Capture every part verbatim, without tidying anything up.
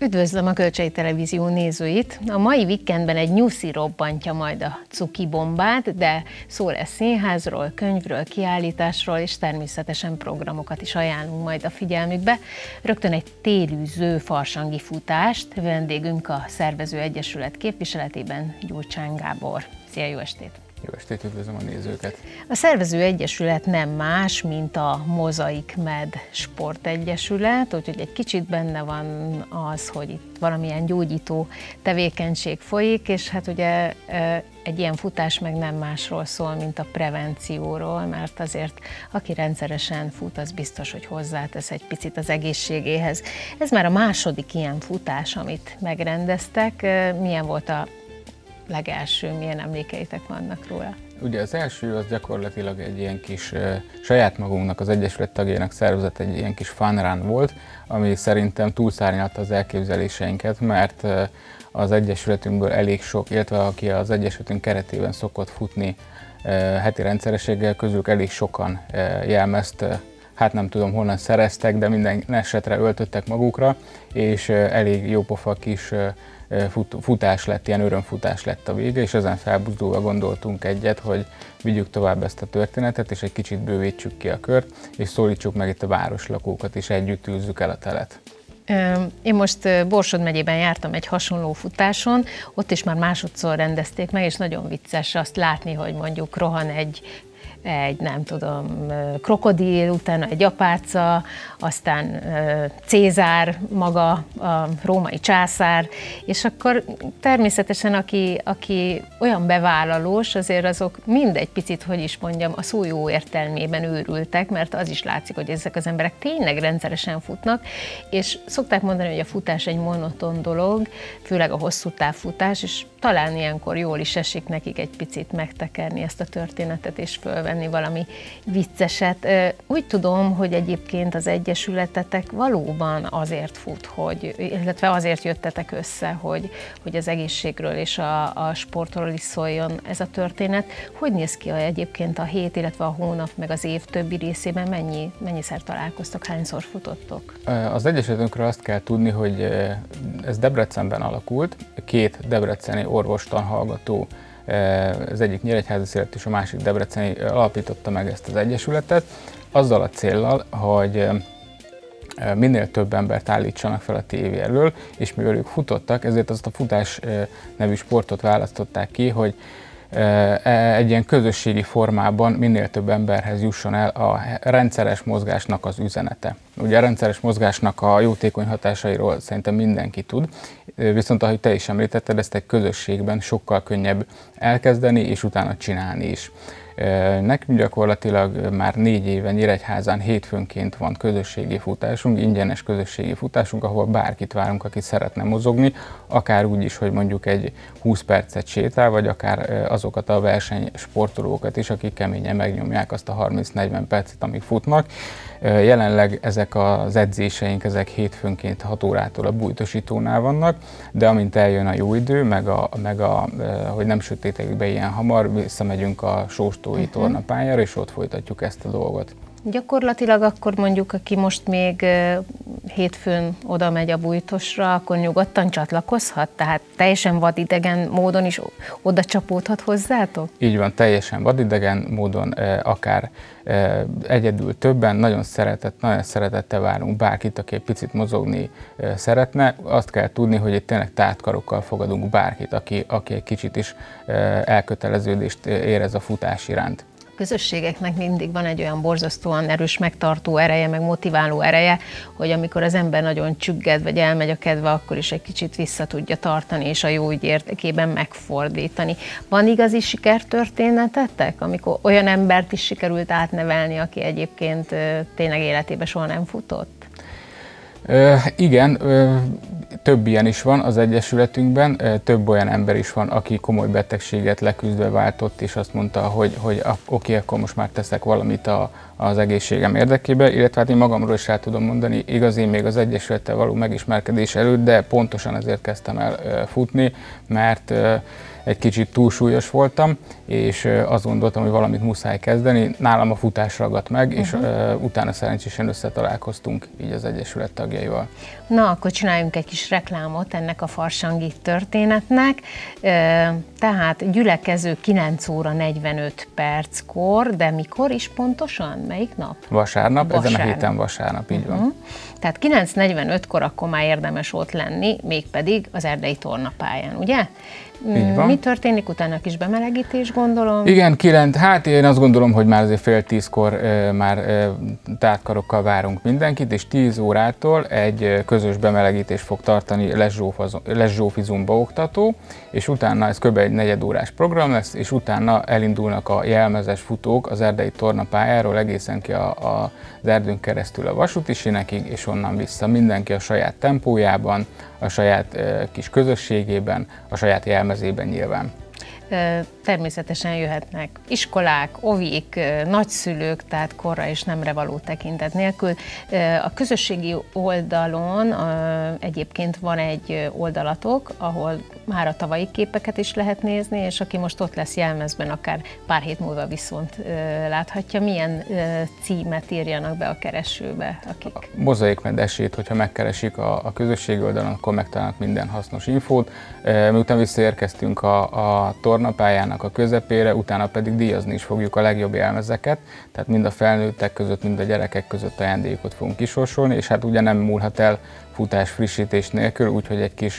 Üdvözlöm a Kölcsei Televízió nézőit! A mai weekendben egy nyuszi robbantja majd a cuki bombát, de szó lesz színházról, könyvről, kiállításról, és természetesen programokat is ajánlunk majd a figyelmükbe. Rögtön egy télűző farsangi futást, vendégünk a Szervező Egyesület képviseletében Gyurcsány Gábor. Szia, jó estét! Jó estét, üdvözlöm a nézőket! A Szervező Egyesület nem más, mint a Mozaik Med Sportegyesület, úgyhogy egy kicsit benne van az, hogy itt valamilyen gyógyító tevékenység folyik, és hát ugye egy ilyen futás meg nem másról szól, mint a prevencióról, mert azért aki rendszeresen fut, az biztos, hogy hozzátesz egy picit az egészségéhez. Ez már a második ilyen futás, amit megrendeztek. Milyen volt a legelső, milyen emlékeitek vannak róla? Ugye az első az gyakorlatilag egy ilyen kis uh, saját magunknak, az Egyesület tagjainak szervezett egy ilyen kis fun run volt, ami szerintem túlszárnyalta az elképzeléseinket, mert uh, az Egyesületünkből elég sok, illetve aki az Egyesületünk keretében szokott futni uh, heti rendszerességgel, közül elég sokan uh, jelmezt, uh, hát nem tudom honnan szereztek, de minden esetre öltöttek magukra, és uh, elég jópofa kis uh, Fut, futás lett, ilyen örömfutás lett a vége, és ezen felbuzdulva gondoltunk egyet, hogy vigyük tovább ezt a történetet, és egy kicsit bővítsük ki a kört, és szólítsuk meg itt a városlakókat, és együtt űzzük el a telet. Én most Borsod megyében jártam egy hasonló futáson, ott is már másodszor rendezték meg, és nagyon vicces azt látni, hogy mondjuk rohan egy egy, nem tudom, krokodil, utána egy apáca, aztán Cézár maga, a római császár, és akkor természetesen aki, aki olyan bevállalós, azért azok mind egy picit, hogy is mondjam, a szó jó értelmében őrültek, mert az is látszik, hogy ezek az emberek tényleg rendszeresen futnak, és szokták mondani, hogy a futás egy monoton dolog, főleg a hosszú távfutás, és talán ilyenkor jól is esik nekik egy picit megtekerni ezt a történetet, és fölvenni valami vicceset. Úgy tudom, hogy egyébként az egyesületetek valóban azért fut, hogy, illetve azért jöttetek össze, hogy, hogy az egészségről és a, a sportról is szóljon ez a történet. Hogy néz ki egyébként a hét, illetve a hónap, meg az év többi részében? Mennyi, mennyiszer találkoztok, hányszor futottok? Az Egyesületünkről azt kell tudni, hogy ez Debrecenben alakult, két debreceni orvostanhallgató, az egyik nyíregyházi szélet és a másik debreceni alapította meg ezt az egyesületet, azzal a céllal, hogy minél több embert állítsanak fel a tévé elől, és mivel ők futottak, ezért azt a futás nevű sportot választották ki, hogy egy ilyen közösségi formában minél több emberhez jusson el a rendszeres mozgásnak az üzenete. Ugye a rendszeres mozgásnak a jótékony hatásairól szerintem mindenki tud, viszont ahogy te is említetted, ezt egy közösségben sokkal könnyebb elkezdeni és utána csinálni is. Nekünk gyakorlatilag már négy éve Nyíregyházán hétfőnként van közösségi futásunk, ingyenes közösségi futásunk, ahol bárkit várunk, aki szeretne mozogni, akár úgy is, hogy mondjuk egy húsz percet sétál, vagy akár azokat a versenysportolókat is, akik keményen megnyomják azt a harminc-negyven percet, amíg futnak. Jelenleg ezek az edzéseink, ezek hétfőnként hat órától a Bújtosítónál vannak, de amint eljön a jó idő, meg, a, meg a, hogy nem sötétedik be ilyen hamar, visszamegyünk a Sóstói uh-huh. tornapályára, és ott folytatjuk ezt a dolgot. Gyakorlatilag akkor mondjuk, aki most még hétfőn oda megy a Bújtosra, akkor nyugodtan csatlakozhat? Tehát teljesen vadidegen módon is oda csapódhat hozzátok? Így van, teljesen vadidegen módon, akár egyedül többen, nagyon szeretett, nagyon szeretettel várunk bárkit, aki egy picit mozogni szeretne. Azt kell tudni, hogy itt tényleg tártkarokkal fogadunk bárkit, aki, aki egy kicsit is elköteleződést érez a futás iránt. Közösségeknek mindig van egy olyan borzasztóan erős megtartó ereje, meg motiváló ereje, hogy amikor az ember nagyon csügged, vagy elmegy a kedve, akkor is egy kicsit vissza tudja tartani, és a jó ügy érdekében megfordítani. Van igazi sikertörténetetek, amikor olyan embert is sikerült átnevelni, aki egyébként tényleg életében soha nem futott? Ö, igen, ö, több ilyen is van az Egyesületünkben, ö, több olyan ember is van, aki komoly betegséget leküzdve váltott, és azt mondta, hogy, hogy oké, akkor most már teszek valamit a, az egészségem érdekében, illetve hát én magamról is el tudom mondani, igaz, én még az Egyesülettel való megismerkedés előtt, de pontosan ezért kezdtem el ö, futni, mert ö, egy kicsit túlsúlyos voltam, és azt gondoltam, hogy valamit muszáj kezdeni. Nálam a futás ragadt meg, uh-huh. és uh, utána szerencsésen összetalálkoztunk így az Egyesület tagjaival. Na, akkor csináljunk egy kis kis reklámot ennek a farsangi történetnek. Tehát gyülekező kilenc óra negyvenöt perckor, de mikor is pontosan? Melyik nap? Vasárnap, Vasárnap. Ezen a héten vasárnap, így van. Uh-huh. Tehát kilenc negyvenötkor akkor már érdemes ott lenni, mégpedig az erdei tornapályán, ugye? Mi történik? Utána kis bemelegítés, gondolom? Igen, kilenc, hát én azt gondolom, hogy már azért fél tízkor e, már e, tártkarokkal várunk mindenkit, és tíz órától egy e, közös bemelegítés fog tartani Les Zsófi zumba oktató, és utána ez kb. Egy negyedórás program lesz, és utána elindulnak a jelmezes futók az erdei tornapályáról egészen ki a, a, az erdőn keresztül a vasúti sínekig, és onnan vissza. Mindenki a saját tempójában, a saját e, kis közösségében, a saját jelmezében nyilván. Természetesen jöhetnek iskolák, ovik, nagyszülők, tehát korra és nemre való tekintet nélkül. A közösségi oldalon egyébként van egy oldalatok, ahol már a tavalyi képeket is lehet nézni, és aki most ott lesz jelmezben, akár pár hét múlva viszont láthatja, milyen címet írjanak be a keresőbe. Akik... A Mozaikmed esélyt, hogyha megkeresik a, a közösségi oldalon, akkor megtalálnak minden hasznos infót. Miután visszaérkeztünk a, a tornapályának a közepére, utána pedig díjazni is fogjuk a legjobb jelmezeket, tehát mind a felnőttek között, mind a gyerekek között ajándékot fogunk kisorsolni, és hát ugye nem múlhat el futás frissítés nélkül, úgyhogy egy kis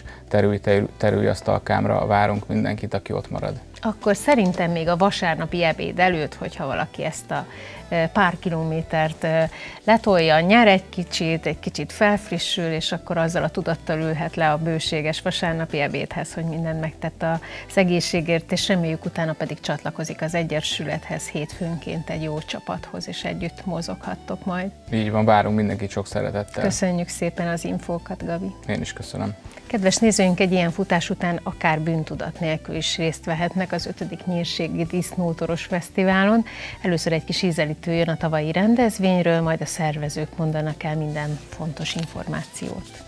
terülyasztalkámra várunk mindenkit, aki ott marad. Akkor szerintem még a vasárnapi ebéd előtt, hogyha valaki ezt a pár kilométert letolja, nyer egy kicsit, egy kicsit felfrissül, és akkor azzal a tudattal ülhet le a bőséges vasárnapi ebédhez, hogy mindent megtett az egészségért, és reméljük utána pedig csatlakozik az Egyesülethez hétfőnként egy jó csapathoz, és együtt mozoghattok majd. Így van, várunk mindenkit sok szeretettel. Köszönjük szépen az infókat, Gabi. Én is köszönöm. Kedves nézőink, egy ilyen futás után akár bűntudat nélkül is részt vehetnek az ötödik Nyírségi Disznótoros Fesztiválon. Először egy kis ízelítő jön a tavalyi rendezvényről, majd a szervezők mondanak el minden fontos információt.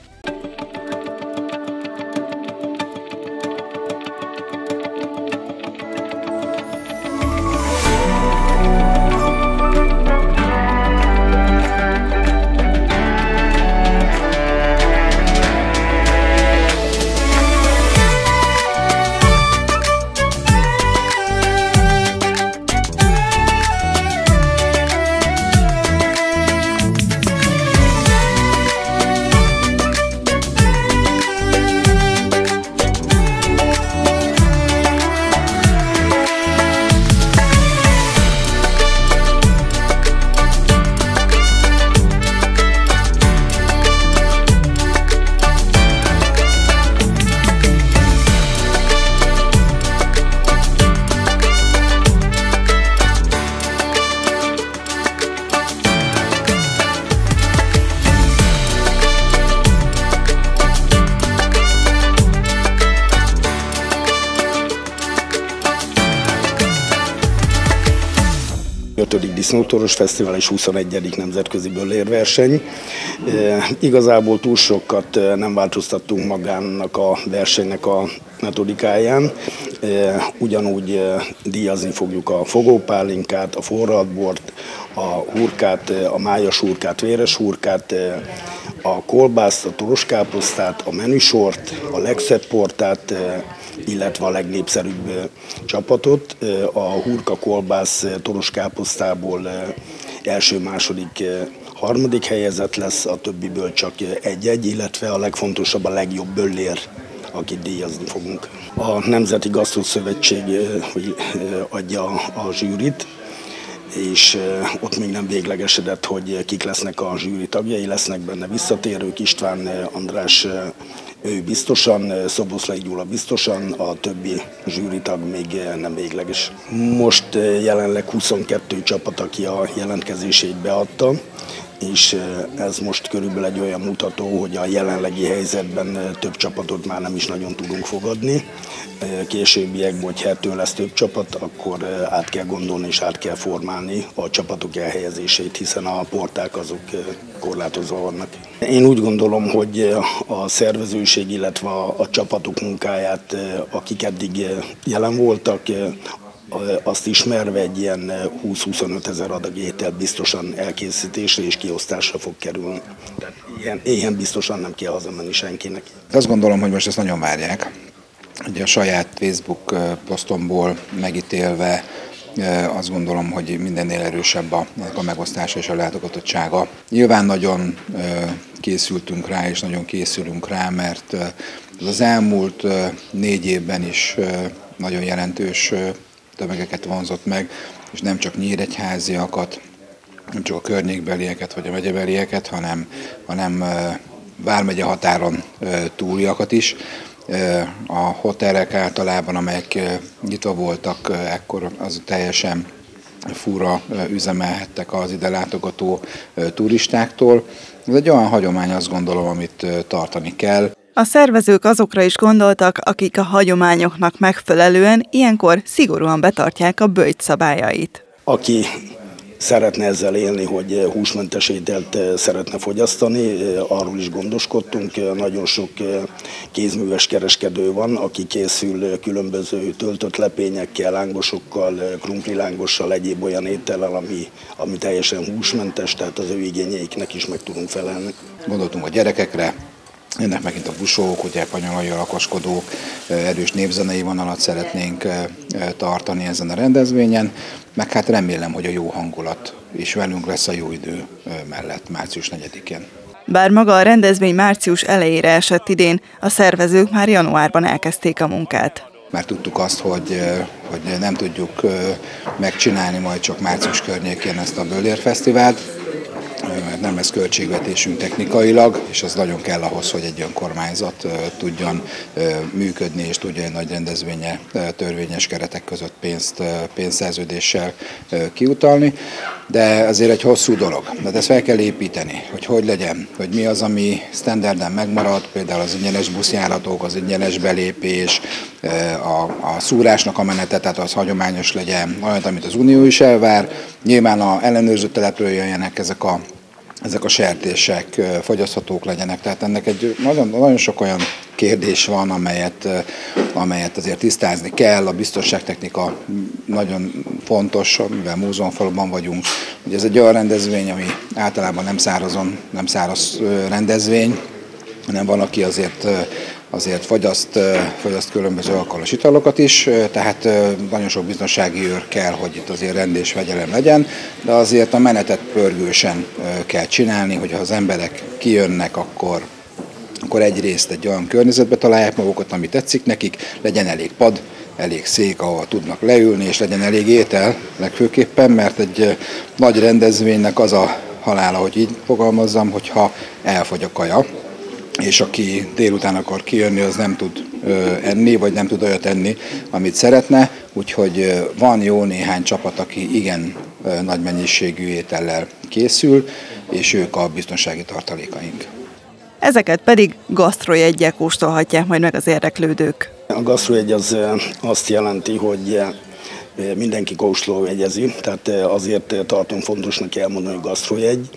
ötödik Disznótoros Fesztivál és huszonegyedik Nemzetközi Böllérverseny. E, igazából túl sokat nem változtattunk magának a versenynek a metodikáján. E, ugyanúgy e, díjazni fogjuk a fogópálinkát, a forradbort, a hurkát, a májas hurkát, véres hurkát, e, a kolbászt, a toroskáposztát, a menüsort, a legszebb portát, e, illetve a legnépszerűbb csapatot. A hurka, kolbász, toroskáposztából első, második, harmadik helyezett lesz, a többiből csak egy-egy, illetve a legfontosabb a legjobb böllér, akit díjazni fogunk. A Nemzeti Gasztroszövetség adja a zsűrit, és ott még nem véglegesedett, hogy kik lesznek a zsűri tagjai, lesznek benne visszatérők, István András, ő biztosan, Szoboszlai Gyula biztosan, a többi zsűritag még nem végleges. Most jelenleg huszonkettő csapat, aki a jelentkezését beadta, és ez most körülbelül egy olyan mutató, hogy a jelenlegi helyzetben több csapatot már nem is nagyon tudunk fogadni. Későbbiekben, hogyha ettől lesz több csapat, akkor át kell gondolni és át kell formálni a csapatok elhelyezését, hiszen a porták azok korlátozva vannak. Én úgy gondolom, hogy a szervezőség, illetve a csapatok munkáját, akik eddig jelen voltak, azt ismerve egy ilyen húsz-huszonöt ezer adag étel biztosan elkészítésre és kiosztásra fog kerülni. Tehát ilyen, ilyen biztosan nem kell hazamenni senkinek. Azt gondolom, hogy most ezt nagyon várják. Ugye a saját Facebook posztomból megítélve azt gondolom, hogy mindennél erősebb a, a megosztása és a látogatottsága. Nyilván nagyon készültünk rá, és nagyon készülünk rá, mert az elmúlt négy évben is nagyon jelentős tömegeket vonzott meg, és nem csak nyíregyháziakat, nem csak a környékbelieket vagy a megyebelieket, hanem, hanem vármegye határon túliakat is. A hotelek általában, amelyek nyitva voltak, ekkor az teljesen fura üzemelhettek az ide látogató turistáktól. Ez egy olyan hagyomány, azt gondolom, amit tartani kell. A szervezők azokra is gondoltak, akik a hagyományoknak megfelelően ilyenkor szigorúan betartják a böjt szabályait. Aki szeretne ezzel élni, hogy húsmentes ételt szeretne fogyasztani, arról is gondoskodtunk. Nagyon sok kézműves kereskedő van, aki készül különböző töltött lepényekkel, lángosokkal, krumplilángossal, egyéb olyan étellel, ami, ami teljesen húsmentes, tehát az ő igényeiknek is meg tudunk felelni. Gondoltunk a gyerekekre, ennek megint a busók, ugye panyolai lakoskodók, erős népzenei vonalat szeretnénk tartani ezen a rendezvényen, meg hát remélem, hogy a jó hangulat is velünk lesz a jó idő mellett március negyedikén. Bár maga a rendezvény március elejére esett idén, a szervezők már januárban elkezdték a munkát. Már tudtuk azt, hogy, hogy nem tudjuk megcsinálni majd csak március környékén ezt a Böllérfesztivált, mert nem lesz költségvetésünk technikailag, és az nagyon kell ahhoz, hogy egy önkormányzat tudjon működni, és tudja egy nagy rendezvénye törvényes keretek között pénzt, pénzszerződéssel kiutalni. De azért egy hosszú dolog. De ezt fel kell építeni, hogy hogy legyen, hogy mi az, ami standarden megmarad, például az ingyenes buszjáratok, az ingyenes belépés, a, a szúrásnak a menete, tehát az hagyományos legyen, olyan, amit az Unió is elvár. Nyilván a ellenőrző telepről jöjjenek ezek a ezek a sertések fogyaszthatók legyenek. Tehát ennek egy nagyon, nagyon sok olyan kérdés van, amelyet, amelyet azért tisztázni kell. A biztonságtechnika nagyon fontos, mivel múzeumfaluban vagyunk. Ugye ez egy olyan rendezvény, ami általában nem szárazon, nem száraz rendezvény, hanem van, aki azért azért fogyaszt, fogyaszt különböző alkoholos italokat is, tehát nagyon sok biztonsági őr kell, hogy itt azért rend és fegyelem legyen, de azért a menetet pörgősen kell csinálni, hogy ha az emberek kijönnek, akkor, akkor egyrészt egy olyan környezetbe találják magukat, ami tetszik nekik, legyen elég pad, elég szék, ahol tudnak leülni, és legyen elég étel legfőképpen, mert egy nagy rendezvénynek az a halála, hogy így fogalmazzam, hogyha elfogy a kaja, és aki délután akar kijönni, az nem tud ö, enni, vagy nem tud olyat enni, amit szeretne, úgyhogy ö, van jó néhány csapat, aki igen ö, nagy mennyiségű étellel készül, és ők a biztonsági tartalékaink. Ezeket pedig gasztrojeggyel kóstolhatják majd meg az érdeklődők. A gasztrojegy az azt jelenti, hogy mindenki kóstolójegyezi, tehát azért tartom fontosnak elmondani, hogy gasztrojegy,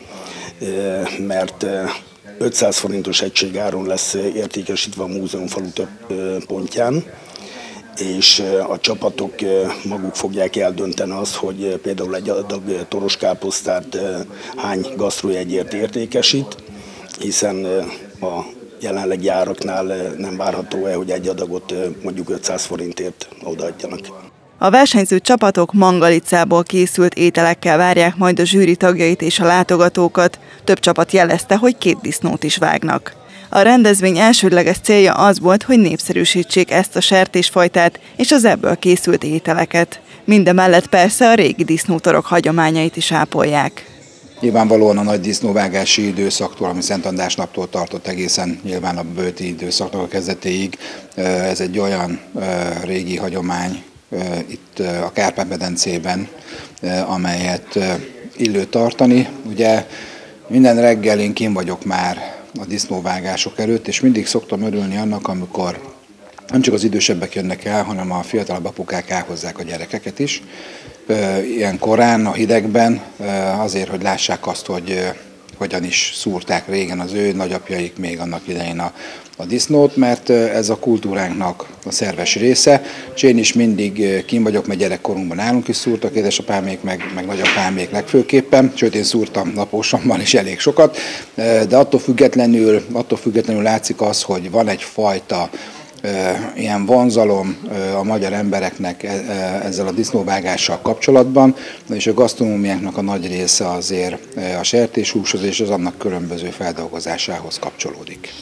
mert ötszáz forintos egységáron lesz értékesítve a múzeumfalu több pontján, és a csapatok maguk fogják eldönteni azt, hogy például egy adag toroskáposztát hány gasztrojegyért értékesít, hiszen a jelenlegi áraknál nem várható el, hogy egy adagot mondjuk ötszáz forintért odaadjanak. A versenyző csapatok Mangalicából készült ételekkel várják majd a zsűri tagjait és a látogatókat. Több csapat jelezte, hogy két disznót is vágnak. A rendezvény elsődleges célja az volt, hogy népszerűsítsék ezt a sertésfajtát és az ebből készült ételeket. Mindemellett persze a régi disznótorok hagyományait is ápolják. Nyilvánvalóan a nagy disznóvágási időszaktól, ami Szent András naptól tartott egészen nyilván a böjti időszaknak a kezdetéig, ez egy olyan régi hagyomány itt a Kárpát-medencében, amelyet illő tartani. Ugye minden reggel én kint vagyok már a disznóvágások előtt, és mindig szoktam örülni annak, amikor nem csak az idősebbek jönnek el, hanem a fiatalabb apukák elhozzák a gyerekeket is. Ilyen korán, a hidegben, azért, hogy lássák azt, hogy hogyan is szúrták régen az ő nagyapjaik még annak idején a, a disznót, mert ez a kultúránknak a szerves része, és én is mindig kín vagyok, mert gyerekkorunkban nálunk is szúrtak édesapámék, meg, meg nagyapámék legfőképpen, sőt én szúrtam naposomban is elég sokat, de attól függetlenül, attól függetlenül látszik az, hogy van egyfajta ilyen vonzalom a magyar embereknek ezzel a disznóvágással kapcsolatban, és a gasztronómiánknak a nagy része azért a sertéshúshoz és az annak különböző feldolgozásához kapcsolódik.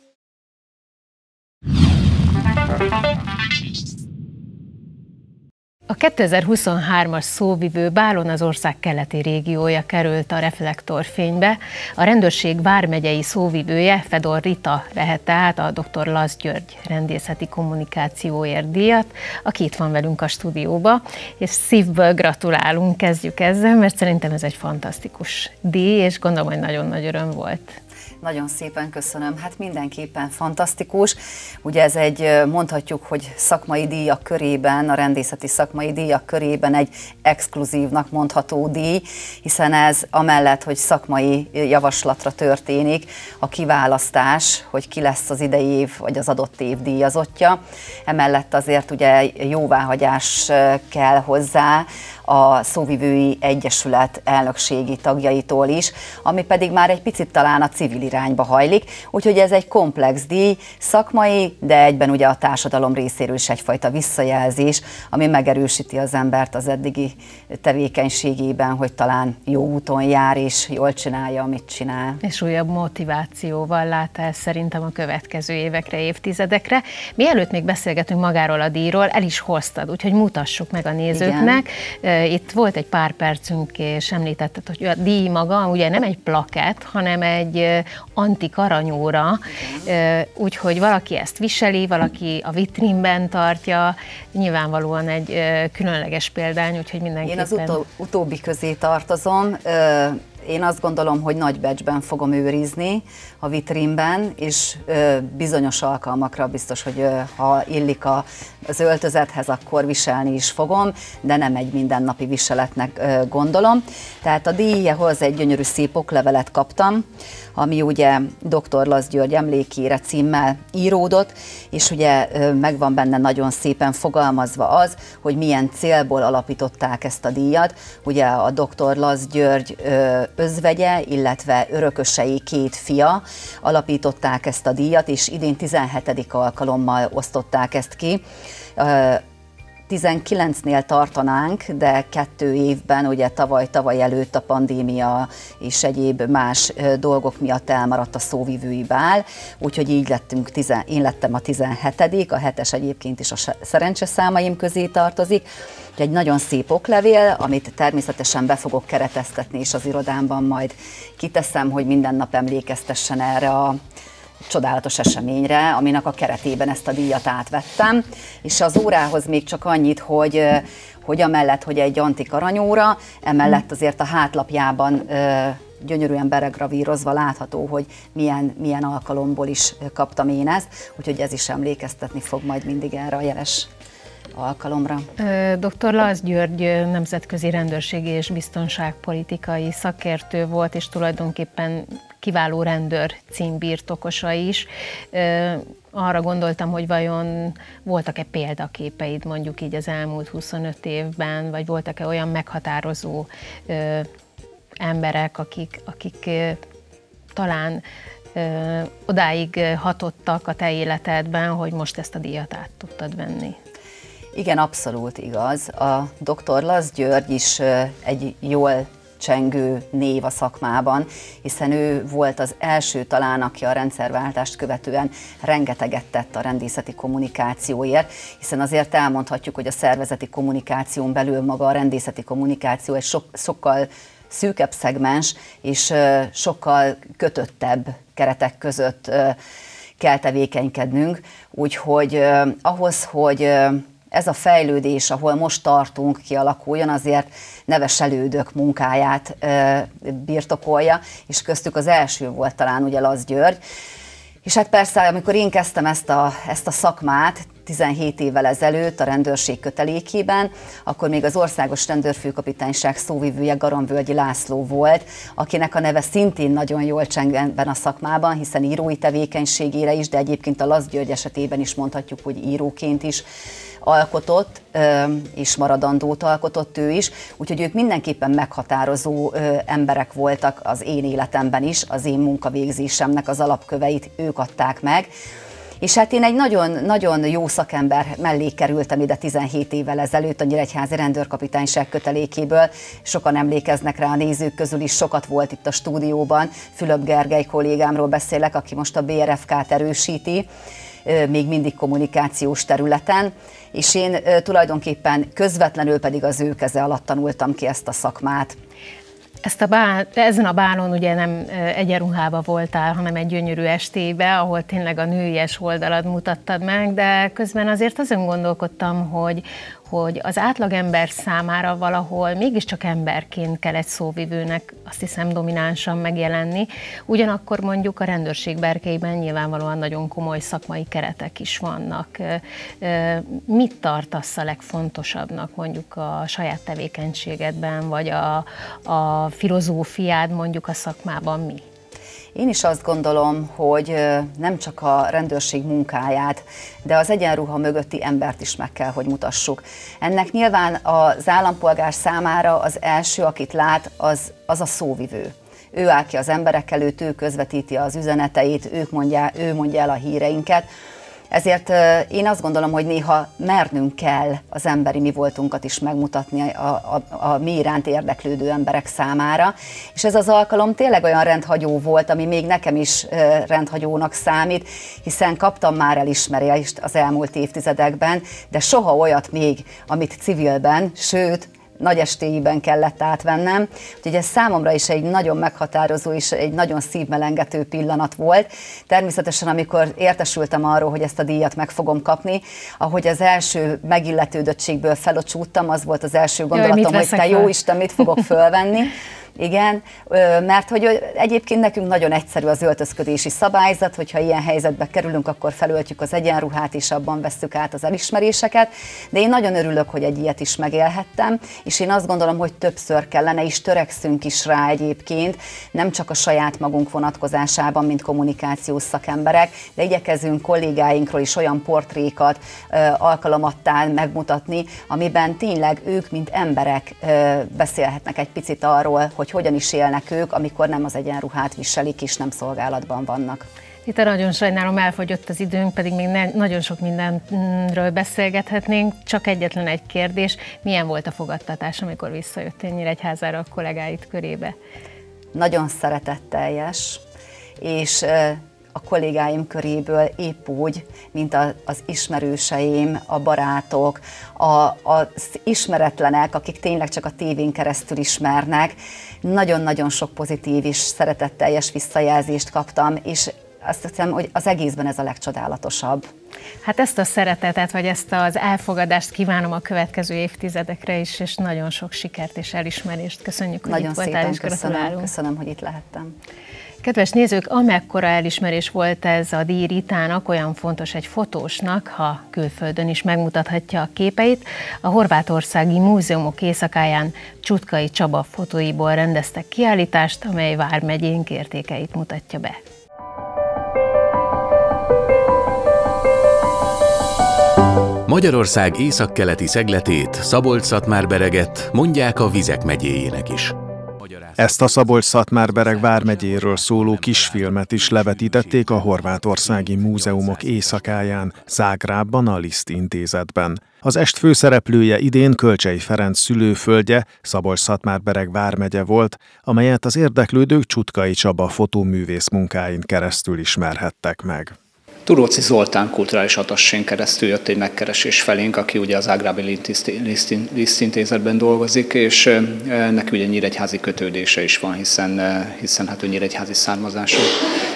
A kétezer-huszonhármas szóvivő bálon az ország keleti régiója került a reflektorfénybe. A rendőrség vármegyei szóvivője, Fedor Rita vehette át a dr. Lasz György rendészeti kommunikációért díjat, aki itt van velünk a stúdióba, és szívből gratulálunk, kezdjük ezzel, mert szerintem ez egy fantasztikus díj, és gondolom, hogy nagyon nagy öröm volt. Nagyon szépen köszönöm. Hát mindenképpen fantasztikus. Ugye ez egy, mondhatjuk, hogy szakmai díjak körében, a rendészeti szakmai díjak körében egy exkluzívnak mondható díj, hiszen ez amellett, hogy szakmai javaslatra történik, a kiválasztás, hogy ki lesz az idei év vagy az adott év díjazottja. Emellett azért ugye jóváhagyás kell hozzá a Szóvivői Egyesület elnökségi tagjaitól is, ami pedig már egy picit talán a civil irányba hajlik, úgyhogy ez egy komplex díj, szakmai, de egyben ugye a társadalom részéről is egyfajta visszajelzés, ami megerősíti az embert az eddigi tevékenységében, hogy talán jó úton jár és jól csinálja, amit csinál. És újabb motivációval lát el szerintem a következő évekre, évtizedekre. Mielőtt még beszélgetünk magáról a díjról, el is hoztad, úgyhogy mutassuk meg a nézőknek. Igen. Itt volt egy pár percünk, és említetted, hogy a díj maga ugye nem egy plakett, hanem egy antik aranyóra, úgyhogy valaki ezt viseli, valaki a vitrínben tartja, nyilvánvalóan egy különleges példány, úgyhogy mindenképpen... Én az utó, utóbbi közé tartozom. Én azt gondolom, hogy nagy becsben fogom őrizni a vitrínben, és bizonyos alkalmakra biztos, hogy ha illik az öltözethez, akkor viselni is fogom, de nem egy mindennapi viseletnek gondolom. Tehát a díjhoz egy gyönyörű szép oklevelet kaptam, ami ugye doktor Lasz György emlékére címmel íródott, és ugye megvan benne nagyon szépen fogalmazva az, hogy milyen célból alapították ezt a díjat. Ugye a doktor Lasz György özvegye, illetve örökösei két fia alapították ezt a díjat, és idén tizenhetedik alkalommal osztották ezt ki. tizenkilencnél tartanánk, de kettő évben, ugye tavaly, tavaly előtt a pandémia és egyéb más dolgok miatt elmaradt a szóvivői bál, úgyhogy így lettünk, tizen, én lettem a tizenhetedik, a hetes egyébként is a szerencseszámaim közé tartozik. Egy nagyon szép oklevél, amit természetesen be fogok kereteztetni, és az irodámban majd kiteszem, hogy minden nap emlékeztessen erre a csodálatos eseményre, aminek a keretében ezt a díjat átvettem. És az órához még csak annyit, hogy, hogy amellett, hogy egy antik aranyóra, emellett azért a hátlapjában gyönyörűen beregravírozva látható, hogy milyen, milyen alkalomból is kaptam én ezt, úgyhogy ez is emlékeztetni fog majd mindig erre a jeles alkalomra. doktor Lasz György nemzetközi rendőrségi és biztonságpolitikai szakértő volt, és tulajdonképpen kiváló rendőr címbirtokosa is. Arra gondoltam, hogy vajon voltak-e példaképeid mondjuk így az elmúlt huszonöt évben, vagy voltak-e olyan meghatározó ö, emberek, akik, akik ö, talán ö, odáig hatottak a te életedben, hogy most ezt a díjat át tudtad venni? Igen, abszolút igaz. A doktor Lasz György is egy jól csengő név a szakmában, hiszen ő volt az első talán, aki a rendszerváltást követően rengeteget tett a rendészeti kommunikációért, hiszen azért elmondhatjuk, hogy a szervezeti kommunikáción belül maga a rendészeti kommunikáció egy sok, sokkal szűkebb szegmens, és sokkal kötöttebb keretek között kell tevékenykednünk, úgyhogy ahhoz, hogy ez a fejlődés, ahol most tartunk, kialakuljon, azért neves elődök munkáját e, birtokolja, és köztük az első volt talán ugye Lasz György. És hát persze, amikor én kezdtem ezt a, ezt a szakmát, tizenhét évvel ezelőtt a rendőrség kötelékében, akkor még az Országos Rendőrfőkapitányság szóvivője Garamvölgyi László volt, akinek a neve szintén nagyon jól cseng ebben a szakmában, hiszen írói tevékenységére is, de egyébként a Lasz György esetében is mondhatjuk, hogy íróként is alkotott, és maradandót alkotott ő is, úgyhogy ők mindenképpen meghatározó emberek voltak az én életemben is, az én munkavégzésemnek az alapköveit ők adták meg. És hát én egy nagyon, nagyon jó szakember mellé kerültem ide tizenhét évvel ezelőtt a Nyíregyházi Rendőrkapitányság kötelékéből. Sokan emlékeznek rá, a nézők közül is sokat volt itt a stúdióban. Fülöp Gergely kollégámról beszélek, aki most a bé er ef ká-t erősíti, még mindig kommunikációs területen, és én tulajdonképpen közvetlenül pedig az ő keze alatt tanultam ki ezt a szakmát. Ezt a bál, ezen a bálon ugye nem egyenruhába voltál, hanem egy gyönyörű estébe, ahol tényleg a nőies oldalad mutattad meg, de közben azért azon gondolkodtam, hogy, hogy az átlagember számára valahol mégiscsak emberként kell egy szóvivőnek, azt hiszem, dominánsan megjelenni. Ugyanakkor mondjuk a rendőrség berkeiben nyilvánvalóan nagyon komoly szakmai keretek is vannak. Mit tartasz a legfontosabbnak mondjuk a saját tevékenységedben, vagy a, a filozófiád mondjuk a szakmában mi? Én is azt gondolom, hogy nem csak a rendőrség munkáját, de az egyenruha mögötti embert is meg kell, hogy mutassuk. Ennek nyilván az állampolgár számára az első, akit lát, az, az a szóvivő. Ő áll ki az emberek előtt, ő közvetíti az üzeneteit, ők mondja, ő mondja el a híreinket. Ezért én azt gondolom, hogy néha mernünk kell az emberi mi voltunkat is megmutatni a, a, a mi iránt érdeklődő emberek számára. És ez az alkalom tényleg olyan rendhagyó volt, ami még nekem is rendhagyónak számít, hiszen kaptam már elismerést az elmúlt évtizedekben, de soha olyat még, amit civilben, sőt, nagy estéiben kellett átvennem. Úgyhogy ez számomra is egy nagyon meghatározó és egy nagyon szívmelengető pillanat volt. Természetesen, amikor értesültem arról, hogy ezt a díjat meg fogom kapni, ahogy az első megilletődöttségből felocsúttam, az volt az első gondolatom, hogy te jó Isten, mit fogok fölvenni. Igen, mert hogy egyébként nekünk nagyon egyszerű az öltözködési szabályzat, hogyha ilyen helyzetbe kerülünk, akkor felöltjük az egyenruhát, és abban vesszük át az elismeréseket. De én nagyon örülök, hogy egy ilyet is megélhettem, és én azt gondolom, hogy többször kellene, és törekszünk is rá egyébként, nem csak a saját magunk vonatkozásában, mint kommunikációs szakemberek, de igyekezünk kollégáinkról is olyan portrékat alkalomattá megmutatni, amiben tényleg ők, mint emberek beszélhetnek egy picit arról, hogy hogyan is élnek ők, amikor nem az egyenruhát viselik és nem szolgálatban vannak. Itt nagyon sajnálom, elfogyott az időnk, pedig még ne, nagyon sok mindenről beszélgethetnénk. Csak egyetlen egy kérdés, milyen volt a fogadtatás, amikor visszajöttél Nyíregyházára a kollégáid körébe? Nagyon szeretetteljes, és a kollégáim köréből épp úgy, mint az ismerőseim, a barátok, a, az ismeretlenek, akik tényleg csak a tévén keresztül ismernek. Nagyon-nagyon sok pozitív és szeretetteljes visszajelzést kaptam, és azt hiszem, hogy az egészben ez a legcsodálatosabb. Hát ezt a szeretetet, vagy ezt az elfogadást kívánom a következő évtizedekre is, és nagyon sok sikert és elismerést. Köszönjük, hogy nagyon itt voltál, szépen és gratulálunk. Köszönöm, köszönöm, hogy itt lehettem. Kedves nézők, amekkora elismerés volt ez a díj Ritának, olyan fontos egy fotósnak, ha külföldön is megmutathatja a képeit. A Horvátországi Múzeumok éjszakáján Csutkai Csaba fotóiból rendeztek kiállítást, amely vármegyénk értékeit mutatja be. Magyarország északkeleti szegletét, Szabolcs-Szatmár-Bereget mondják a Vizek megyéjének is. Ezt a Szabolcs-Szatmár-Bereg vármegyéről szóló kisfilmet is levetítették a Horvátországi Múzeumok éjszakáján, Zágrábban, a Liszt intézetben. Az est főszereplője idén Kölcsey Ferenc szülőföldje, Szabolcs-Szatmár-Bereg vármegye volt, amelyet az érdeklődők Csutkai Csaba fotóművész munkáin keresztül ismerhettek meg. Turóczy Zoltán kulturális atassén keresztül jött egy megkeresés felénk, aki ugye az zágrábi Liszt intézetben dolgozik, és neki ugye nyíregyházi kötődése is van, hiszen, hiszen hát ő nyíregyházi származású.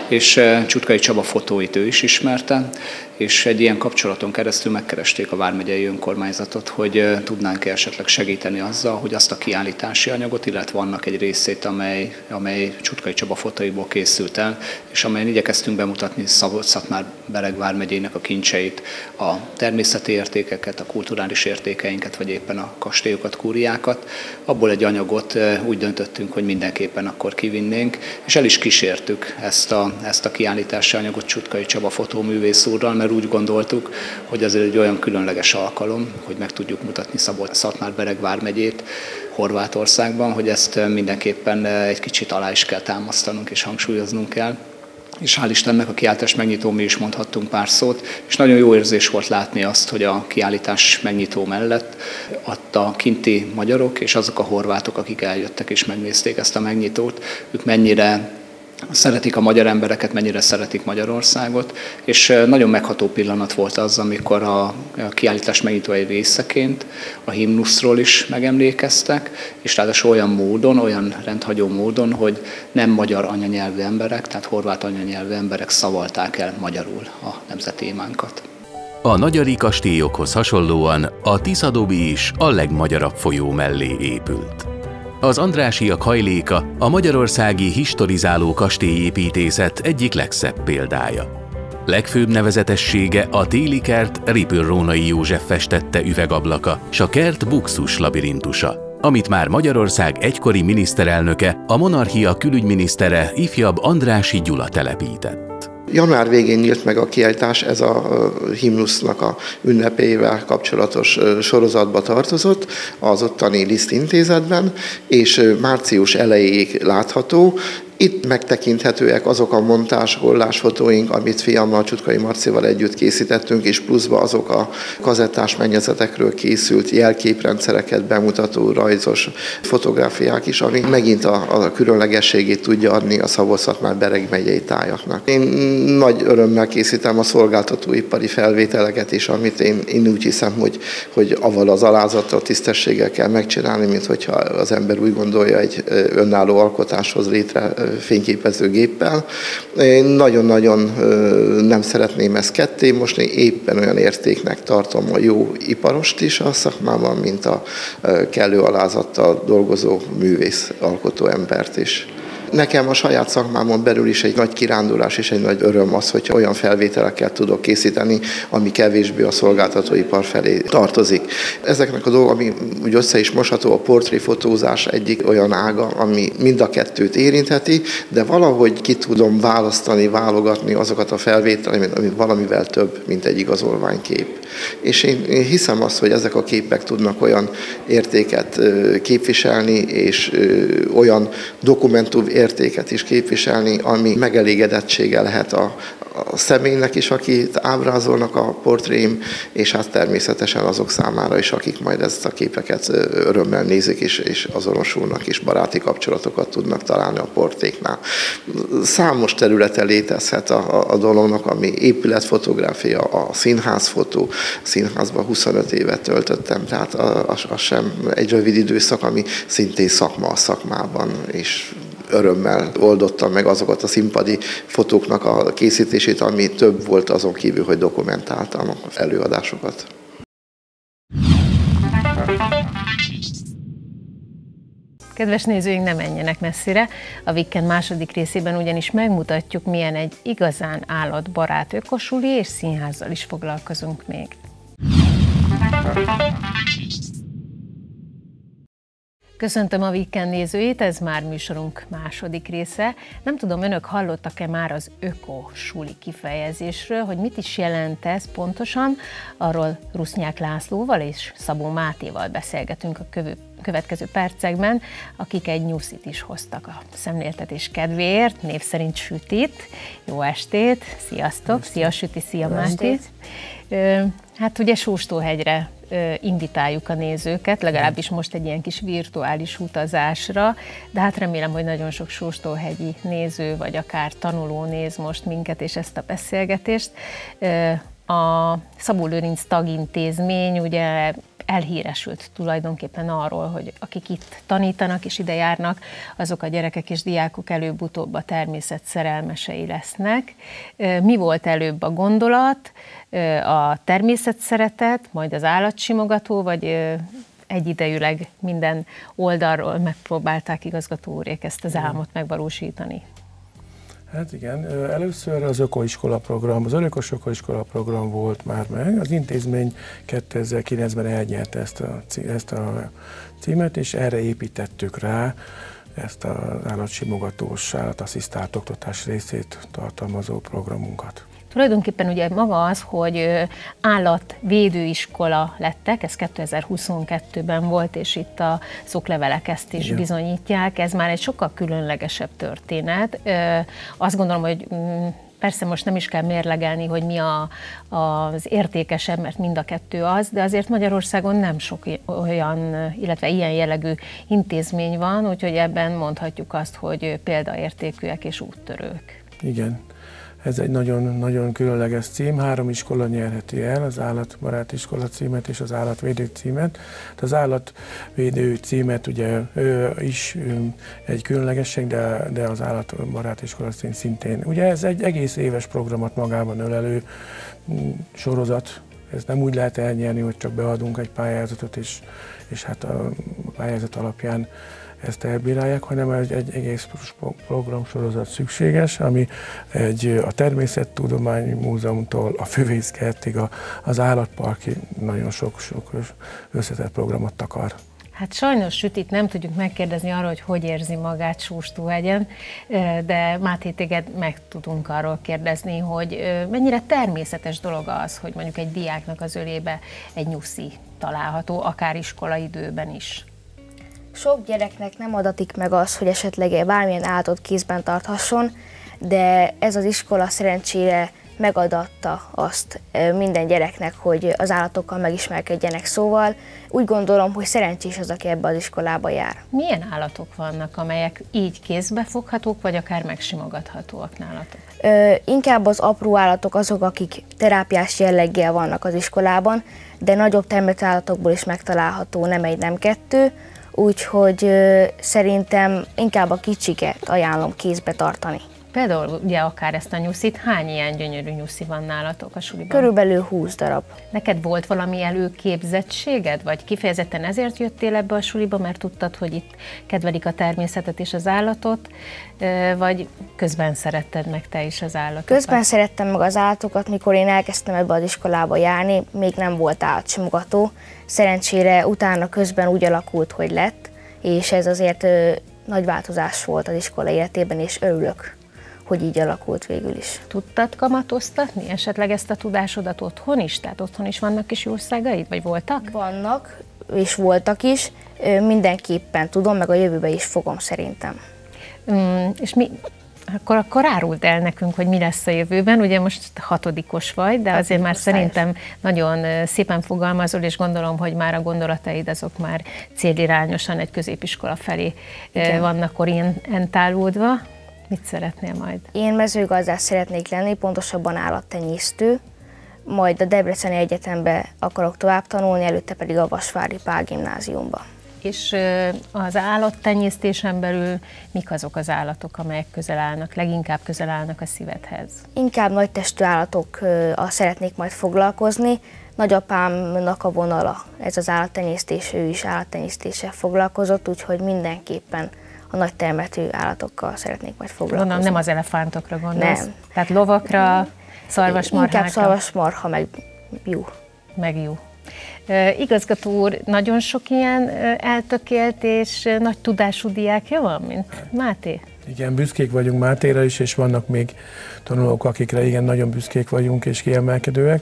és Csuttkai Csaba fotóit ő is ismerte, és egy ilyen kapcsolaton keresztül megkeresték a vármegyei önkormányzatot, hogy tudnánk esetleg segíteni azzal, hogy azt a kiállítási anyagot, illetve annak egy részét, amely, amely Csuttkai Csaba fotóiból készült el, és amelyen igyekeztünk bemutatni Szabolcs-Szatmár-Bereg vármegyének a kincseit, a természeti értékeket, a kulturális értékeinket, vagy éppen a kastélyokat, kúriákat. Abból egy anyagot úgy döntöttünk, hogy mindenképpen akkor kivinnénk, és el is kísértük ezt a, ezt a kiállítási anyagot Csuttkai Csaba fotóművész úrral, mert úgy gondoltuk, hogy ez egy olyan különleges alkalom, hogy meg tudjuk mutatni Szabolcs-Szatmár-Bereg vármegyét Horvátországban, hogy ezt mindenképpen egy kicsit alá is kell támasztanunk és hangsúlyoznunk kell. És hál' Istennek a kiállítás megnyitó mi is mondhattunk pár szót, és nagyon jó érzés volt látni azt, hogy a kiállítás megnyitó mellett ott a kinti magyarok és azok a horvátok, akik eljöttek és megnézték ezt a megnyitót, ők mennyire szeretik a magyar embereket, mennyire szeretik Magyarországot, és nagyon megható pillanat volt az, amikor a kiállítás megnyitó egy részeként a himnuszról is megemlékeztek, és ráadásul olyan módon, olyan rendhagyó módon, hogy nem magyar anyanyelvű emberek, tehát horvát anyanyelvű emberek szavalták el magyarul a nemzeti imánkat. A nagyari kastélyokhoz hasonlóan a Tisza-Dobi is a legmagyarabb folyó mellé épült. Az Andrássyak hajléka a magyarországi historizáló kastélyépítészet egyik legszebb példája. Legfőbb nevezetessége a téli kert Ripl-Rónai József festette üvegablaka, s a kert buxus labirintusa, amit már Magyarország egykori miniszterelnöke, a monarchia külügyminisztere, ifjabb Andrássy Gyula telepített. Január végén nyílt meg a kiállítás, ez a himnusznak a ünnepével kapcsolatos sorozatba tartozott, az ottani Liszt intézetben, és március elejéig látható. Itt megtekinthetőek azok a montás, gollásfotóink, amit fiammal, Csuttkai Marcival együtt készítettünk, és pluszba azok a kazettás mennyezetekről készült jelképrendszereket bemutató rajzos fotográfiák is, ami megint a, a különlegességét tudja adni a Szabolcs-Szatmár-Bereg megyei tájaknak. Én nagy örömmel készítem a szolgáltatóipari felvételeket is, amit én, én úgy hiszem, hogy, hogy avval az alázattal, tisztességgel kell megcsinálni, mint hogyha az ember úgy gondolja egy önálló alkotáshoz létre fényképezőgéppel. Én nagyon-nagyon nem szeretném ezt ketté most, én éppen olyan értéknek tartom a jó iparost is a szakmában, mint a kellő alázattal dolgozó művész, alkotó embert is. Nekem a saját szakmámon belül is egy nagy kirándulás és egy nagy öröm az, hogy olyan felvételekkel tudok készíteni, ami kevésbé a szolgáltatóipar felé tartozik. Ezeknek a dolgok, ami úgy össze is mosható, a portréfotózás egyik olyan ága, ami mind a kettőt érintheti, de valahogy ki tudom választani, válogatni azokat a felvételeket, ami valamivel több, mint egy igazolványkép. És én, én hiszem azt, hogy ezek a képek tudnak olyan értéket képviselni, és olyan dokumentum értéket is képviselni, ami megelégedettsége lehet a, a személynek is, akit ábrázolnak a portrém, és hát természetesen azok számára is, akik majd ezt a képeket örömmel nézik, és, és azonosulnak, és baráti kapcsolatokat tudnak találni a portréknál. Számos területen létezhet a, a, a dolognak, ami épületfotográfia, a színházfotó. Színházban huszonöt évet töltöttem, tehát az, az sem egy rövid időszak, ami szintén szakma a szakmában, és örömmel oldottam meg azokat a színpadi fotóknak a készítését, ami több volt azon kívül, hogy dokumentáltam az előadásokat. Kedves nézőink, ne menjenek messzire. A Weekend második részében ugyanis megmutatjuk, milyen egy igazán állatbarát ökosuli, és színházzal is foglalkozunk még. Köszöntöm a Weekend nézőit, ez már műsorunk második része. Nem tudom, önök hallottak-e már az ökosuli kifejezésről, hogy mit is jelent ez pontosan, arról Rusznyák Lászlóval és Szabó Mátéval beszélgetünk a kövő következő percekben, akik egy nyuszit is hoztak a szemléltetés kedvéért, név szerint Sütit. Jó estét, sziasztok, szia Süti, szia Máté. Hát ugye Sóstóhegyre invitáljuk a nézőket, legalábbis most egy ilyen kis virtuális utazásra, de hát remélem, hogy nagyon sok sóstóhegyi néző, vagy akár tanuló néz most minket és ezt a beszélgetést. A Szabó Lőrinc tagintézmény ugye elhíresült tulajdonképpen arról, hogy akik itt tanítanak és ide járnak, azok a gyerekek és diákok előbb-utóbb a természet szerelmesei lesznek. Mi volt előbb a gondolat, a természet szeretet, majd az állatsimogató, vagy egyidejűleg minden oldalról megpróbálták igazgató úrék ezt az álmot megvalósítani? Hát igen, először az ökoiskola program, az örökös ökoiskola program volt már meg. Az intézmény kétezer-kilencben elnyerte ezt a, ezt a címet, és erre építettük rá ezt az állatsimogatós, állatasszisztált oktatás részét tartalmazó programunkat. Tulajdonképpen ugye maga az, hogy állatvédőiskola lettek, ez kétezer-huszonkettőben volt, és itt a szoklevelek ezt is Igen. bizonyítják, ez már egy sokkal különlegesebb történet. Azt gondolom, hogy persze most nem is kell mérlegelni, hogy mi a, az értékesebb, mert mind a kettő az, de azért Magyarországon nem sok olyan, illetve ilyen jellegű intézmény van, úgyhogy ebben mondhatjuk azt, hogy példaértékűek és úttörők. Igen. Ez egy nagyon-nagyon különleges cím, három iskola nyerheti el, az állatbarát iskola címet és az állatvédő címet. Az állatvédő címet ugye is egy különlegesség, de, de az állatbarát iskola cím szintén. Ugye ez egy egész éves programot magában ölelő sorozat, ezt nem úgy lehet elnyerni, hogy csak beadunk egy pályázatot, és, és hát a pályázat alapján ezt elbírálják, hanem egy, egy egész programsorozat szükséges, ami egy, a Természettudományi Múzeumtól a Füvészkertig, a, az állatparkig nagyon sok-sok összetett programot takar. Hát sajnos Sütit nem tudjuk megkérdezni arról, hogy hogy érzi magát Sóstóhegyen, de Máté, téged meg tudunk arról kérdezni, hogy mennyire természetes dolog az, hogy mondjuk egy diáknak az ölébe egy nyuszi található, akár iskolaidőben is. Sok gyereknek nem adatik meg az, hogy esetleg bármilyen állatot kézben tarthasson, de ez az iskola szerencsére megadatta azt minden gyereknek, hogy az állatokkal megismerkedjenek, szóval úgy gondolom, hogy szerencsés az, aki ebbe az iskolába jár. Milyen állatok vannak, amelyek így kézbe foghatók, vagy akár megsimogathatóak nálatok? Ö, inkább az apró állatok azok, akik terápiás jelleggel vannak az iskolában, de nagyobb természetű állatokból is megtalálható, nem egy, nem kettő, úgyhogy ö, szerintem inkább a kicsiket ajánlom kézbe tartani. Például ugye akár ezt a nyuszit, hány ilyen gyönyörű nyuszi van nálatok a suliban? Körülbelül húsz darab. Neked volt valami előképzettséged, vagy kifejezetten ezért jöttél ebbe a suliba, mert tudtad, hogy itt kedvelik a természetet és az állatot, vagy közben szeretted meg te is az állatokat? Közben szerettem meg az állatokat, mikor én elkezdtem ebbe az iskolába járni, még nem volt állatsimogató. Szerencsére utána közben úgy alakult, hogy lett, és ez azért ö, nagy változás volt az iskola életében, és örülök, hogy így alakult végül is. Tudtad kamatoztatni esetleg ezt a tudásodat otthon is? Tehát otthon is vannak kis jószágaid, vagy voltak? Vannak, és voltak is. Mindenképpen tudom, meg a jövőben is fogom szerintem. Mm, és mi, akkor, akkor áruld el nekünk, hogy mi lesz a jövőben. Ugye most hatodikos vagy, de azért már szerintem nagyon szépen fogalmazol, és gondolom, hogy már a gondolataid azok már célirányosan egy középiskola felé Igen. vannak orientálódva. Mit szeretnél majd? Én mezőgazdász szeretnék lenni, pontosabban állattenyésztő, majd a Debreceni Egyetembe akarok tovább tanulni, előtte pedig a Vasvári Pál Gimnáziumba. És az állattenyésztésen belül mik azok az állatok, amelyek közel állnak, leginkább közel állnak a szívedhez? Inkább nagytestű állatokkal szeretnék majd foglalkozni. Nagyapámnak a vonala ez az állattenyésztés, ő is állattenyésztéssel foglalkozott, úgyhogy mindenképpen a nagy termetű állatokkal szeretnék majd foglalkozni. Gondolom, nem az elefántokra gondolsz? Nem. Tehát lovakra, szarvasmarhákra? Inkább szarvasmarha, meg juh. Meg juh. Uh, igazgató úr, nagyon sok ilyen uh, eltökélt és uh, nagy tudású diákja van, mint Máté? Igen, büszkék vagyunk Mátéra is, és vannak még tanulók, akikre igen, nagyon büszkék vagyunk és kiemelkedőek.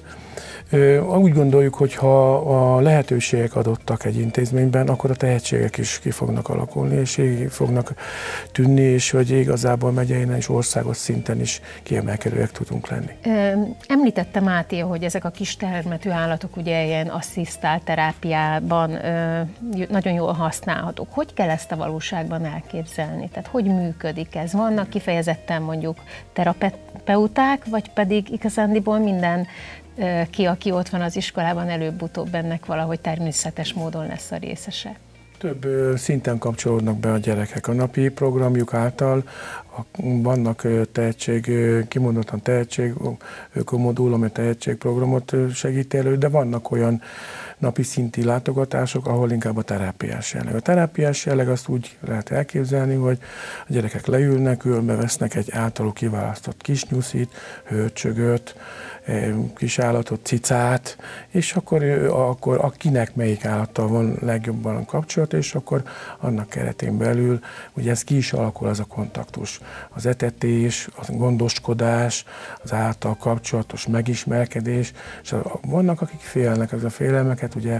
Úgy gondoljuk, hogy ha a lehetőségek adottak egy intézményben, akkor a tehetségek is ki fognak alakulni, és ki fognak tűnni, és hogy igazából megyeinen és országos szinten is kiemelkedőek tudunk lenni. Említette Máté, hogy ezek a kis termetű állatok ugye ilyen asszisztált terápiában nagyon jól használhatók. Hogy kell ezt a valóságban elképzelni? Tehát hogy működik ez? Vannak kifejezetten mondjuk terapeuták, vagy pedig igazándiból minden ki, aki ott van az iskolában, előbb-utóbb ennek valahogy természetes módon lesz a részese? Több szinten kapcsolódnak be a gyerekek. A napi programjuk által vannak tehetség, kimondottan tehetség, ökomodul, ami tehetségprogramot segít elő, de vannak olyan napi szinti látogatások, ahol inkább a terápiás jelleg. A terápiás jelleg azt úgy lehet elképzelni, hogy a gyerekek leülnek, ülve vesznek egy általuk kiválasztott kis nyuszit, hörcsögöt, kis állatot, cicát, és akkor, akkor akinek melyik állattal van legjobban kapcsolat, és akkor annak keretén belül, ugye ez ki is alakul az a kontaktus. Az etetés, a gondoskodás, az állattal kapcsolatos megismerkedés, és vannak, akik félnek, az a félelmeket, ugye,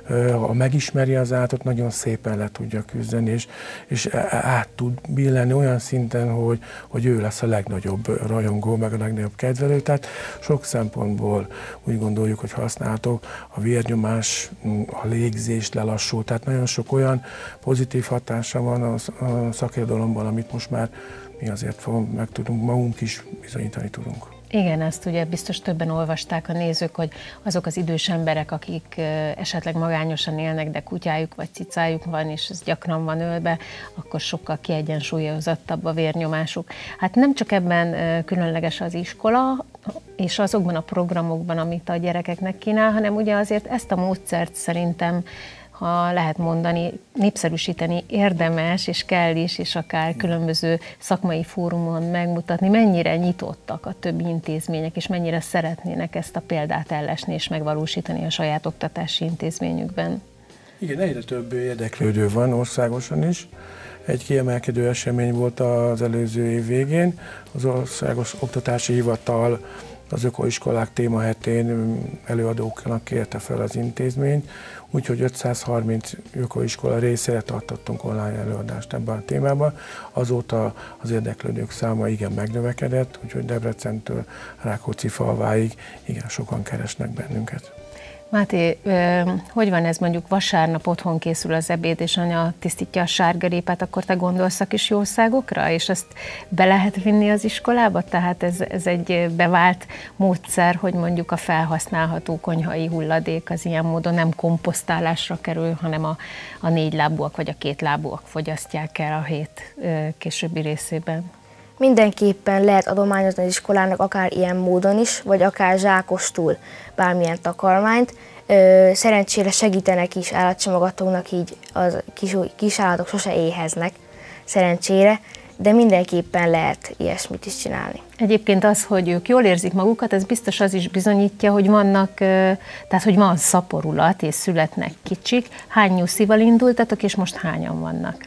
ha megismeri az állatot, nagyon szépen le tudja küzdeni, és, és át tud billenni olyan szinten, hogy, hogy ő lesz a legnagyobb rajongó, meg a legnagyobb kedvelő, tehát sok szempontból úgy gondoljuk, hogy használhatók, a vérnyomás, a légzés lelassul, tehát nagyon sok olyan pozitív hatása van a, a szakirodalomban, amit most már mi azért meg tudunk, magunk is bizonyítani tudunk. Igen, ezt ugye biztos többen olvasták a nézők, hogy azok az idős emberek, akik esetleg magányosan élnek, de kutyájuk vagy cicájuk van, és ez gyakran van ölve, akkor sokkal kiegyensúlyozottabb a vérnyomásuk. Hát nem csak ebben különleges az iskola, és azokban a programokban, amit a gyerekeknek kínál, hanem ugye azért ezt a módszert szerintem, ha lehet mondani, népszerűsíteni érdemes, és kell is, és akár különböző szakmai fórumon megmutatni, mennyire nyitottak a többi intézmények, és mennyire szeretnének ezt a példát ellesni és megvalósítani a saját oktatási intézményükben. Igen, egyre több érdeklődő van országosan is. Egy kiemelkedő esemény volt az előző év végén. Az Országos Oktatási Hivatal az ökoiskolák témahetén előadóknak kérte fel az intézményt, úgyhogy ötszázharminc ökoiskola részére tartottunk online előadást ebben a témában. Azóta az érdeklődők száma igen megnövekedett, úgyhogy Debrecentől Rákóczi-Falváig igen sokan keresnek bennünket. Máté, hogy van ez, mondjuk vasárnap otthon készül az ebéd, és anya tisztítja a sárgarépát, akkor te gondolsz a kis jószágokra, és ezt be lehet vinni az iskolába? Tehát ez, ez egy bevált módszer, hogy mondjuk a felhasználható konyhai hulladék az ilyen módon nem komposztálásra kerül, hanem a, a négylábúak vagy a kétlábúak fogyasztják el a hét későbbi részében. Mindenképpen lehet adományozni az iskolának akár ilyen módon is, vagy akár zsákostul bármilyen takarmányt. Szerencsére segítenek is állatcsomogatóknak, így az kis, kis állatok sose éheznek, szerencsére, de mindenképpen lehet ilyesmit is csinálni. Egyébként az, hogy ők jól érzik magukat, ez biztos az is bizonyítja, hogy vannak, tehát hogy van szaporulat, és születnek kicsik. Hány nyuszival indultatok, és most hányan vannak?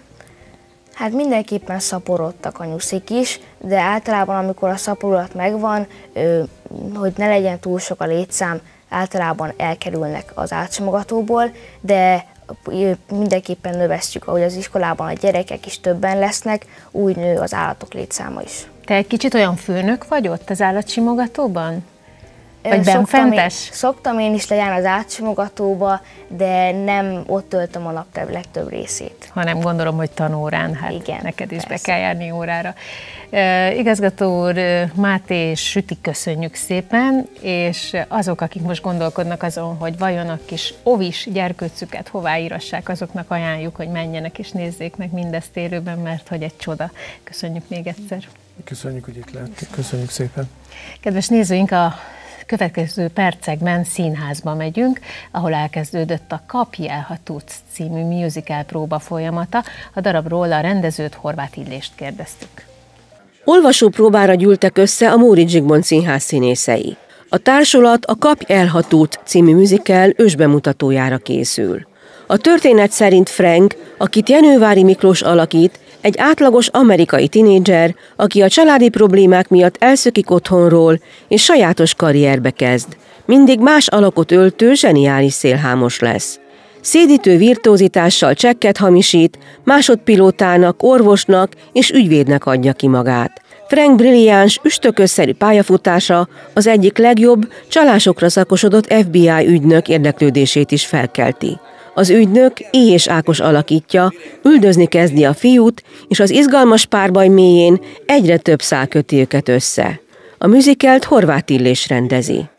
Hát mindenképpen szaporodtak a nyuszik is, de általában amikor a szaporulat megvan, hogy ne legyen túl sok a létszám, általában elkerülnek az átcsomogatóból, de mindenképpen növesztjük, ahogy az iskolában a gyerekek is többen lesznek, úgy nő az állatok létszáma is. Te egy kicsit olyan főnök vagy ott az állatsimogatóban? Vagy szoktam benfentes? Én, szoktam én is lejárni az átsimogatóba, de nem ott töltöm a nap legtöbb részét. Hanem gondolom, hogy tanórán, hát igen, neked is persze. be kell járni órára. E, igazgató úr, Máté és Süti, köszönjük szépen, és azok, akik most gondolkodnak azon, hogy vajon a kis ovis gyerkőcüket hová írassák, azoknak ajánljuk, hogy menjenek és nézzék meg mindezt élőben, mert hogy egy csoda. Köszönjük még egyszer. Köszönjük, hogy itt lehetünk. Köszönjük szépen. Kedves nézőink, a következő percekben színházba megyünk, ahol elkezdődött a Kapj el, ha tudsz című musical próba folyamata. A darabról a rendezőt, Horváth Illést kérdeztük. Olvasópróbára gyűltek össze a Móricz Zsigmond Színház színészei. A társulat a Kapj el, ha tudsz című musical ősbemutatójára készül. A történet szerint Frank, akit Jenővári Miklós alakít, egy átlagos amerikai tinédzser, aki a családi problémák miatt elszökik otthonról, és sajátos karrierbe kezd. Mindig más alakot öltő zseniális szélhámos lesz. Szédítő virtuózitással csekket hamisít, másodpilótának, orvosnak és ügyvédnek adja ki magát. Frank brilliáns, üstökösszerű pályafutása az egyik legjobb, csalásokra szakosodott ef bé i ügynök érdeklődését is felkelti. Az ügynök, Éhés Ákos alakítja, üldözni kezdi a fiút, és az izgalmas párbaj mélyén egyre több szál köti őket össze. A musicalt Horváth Illés rendezi.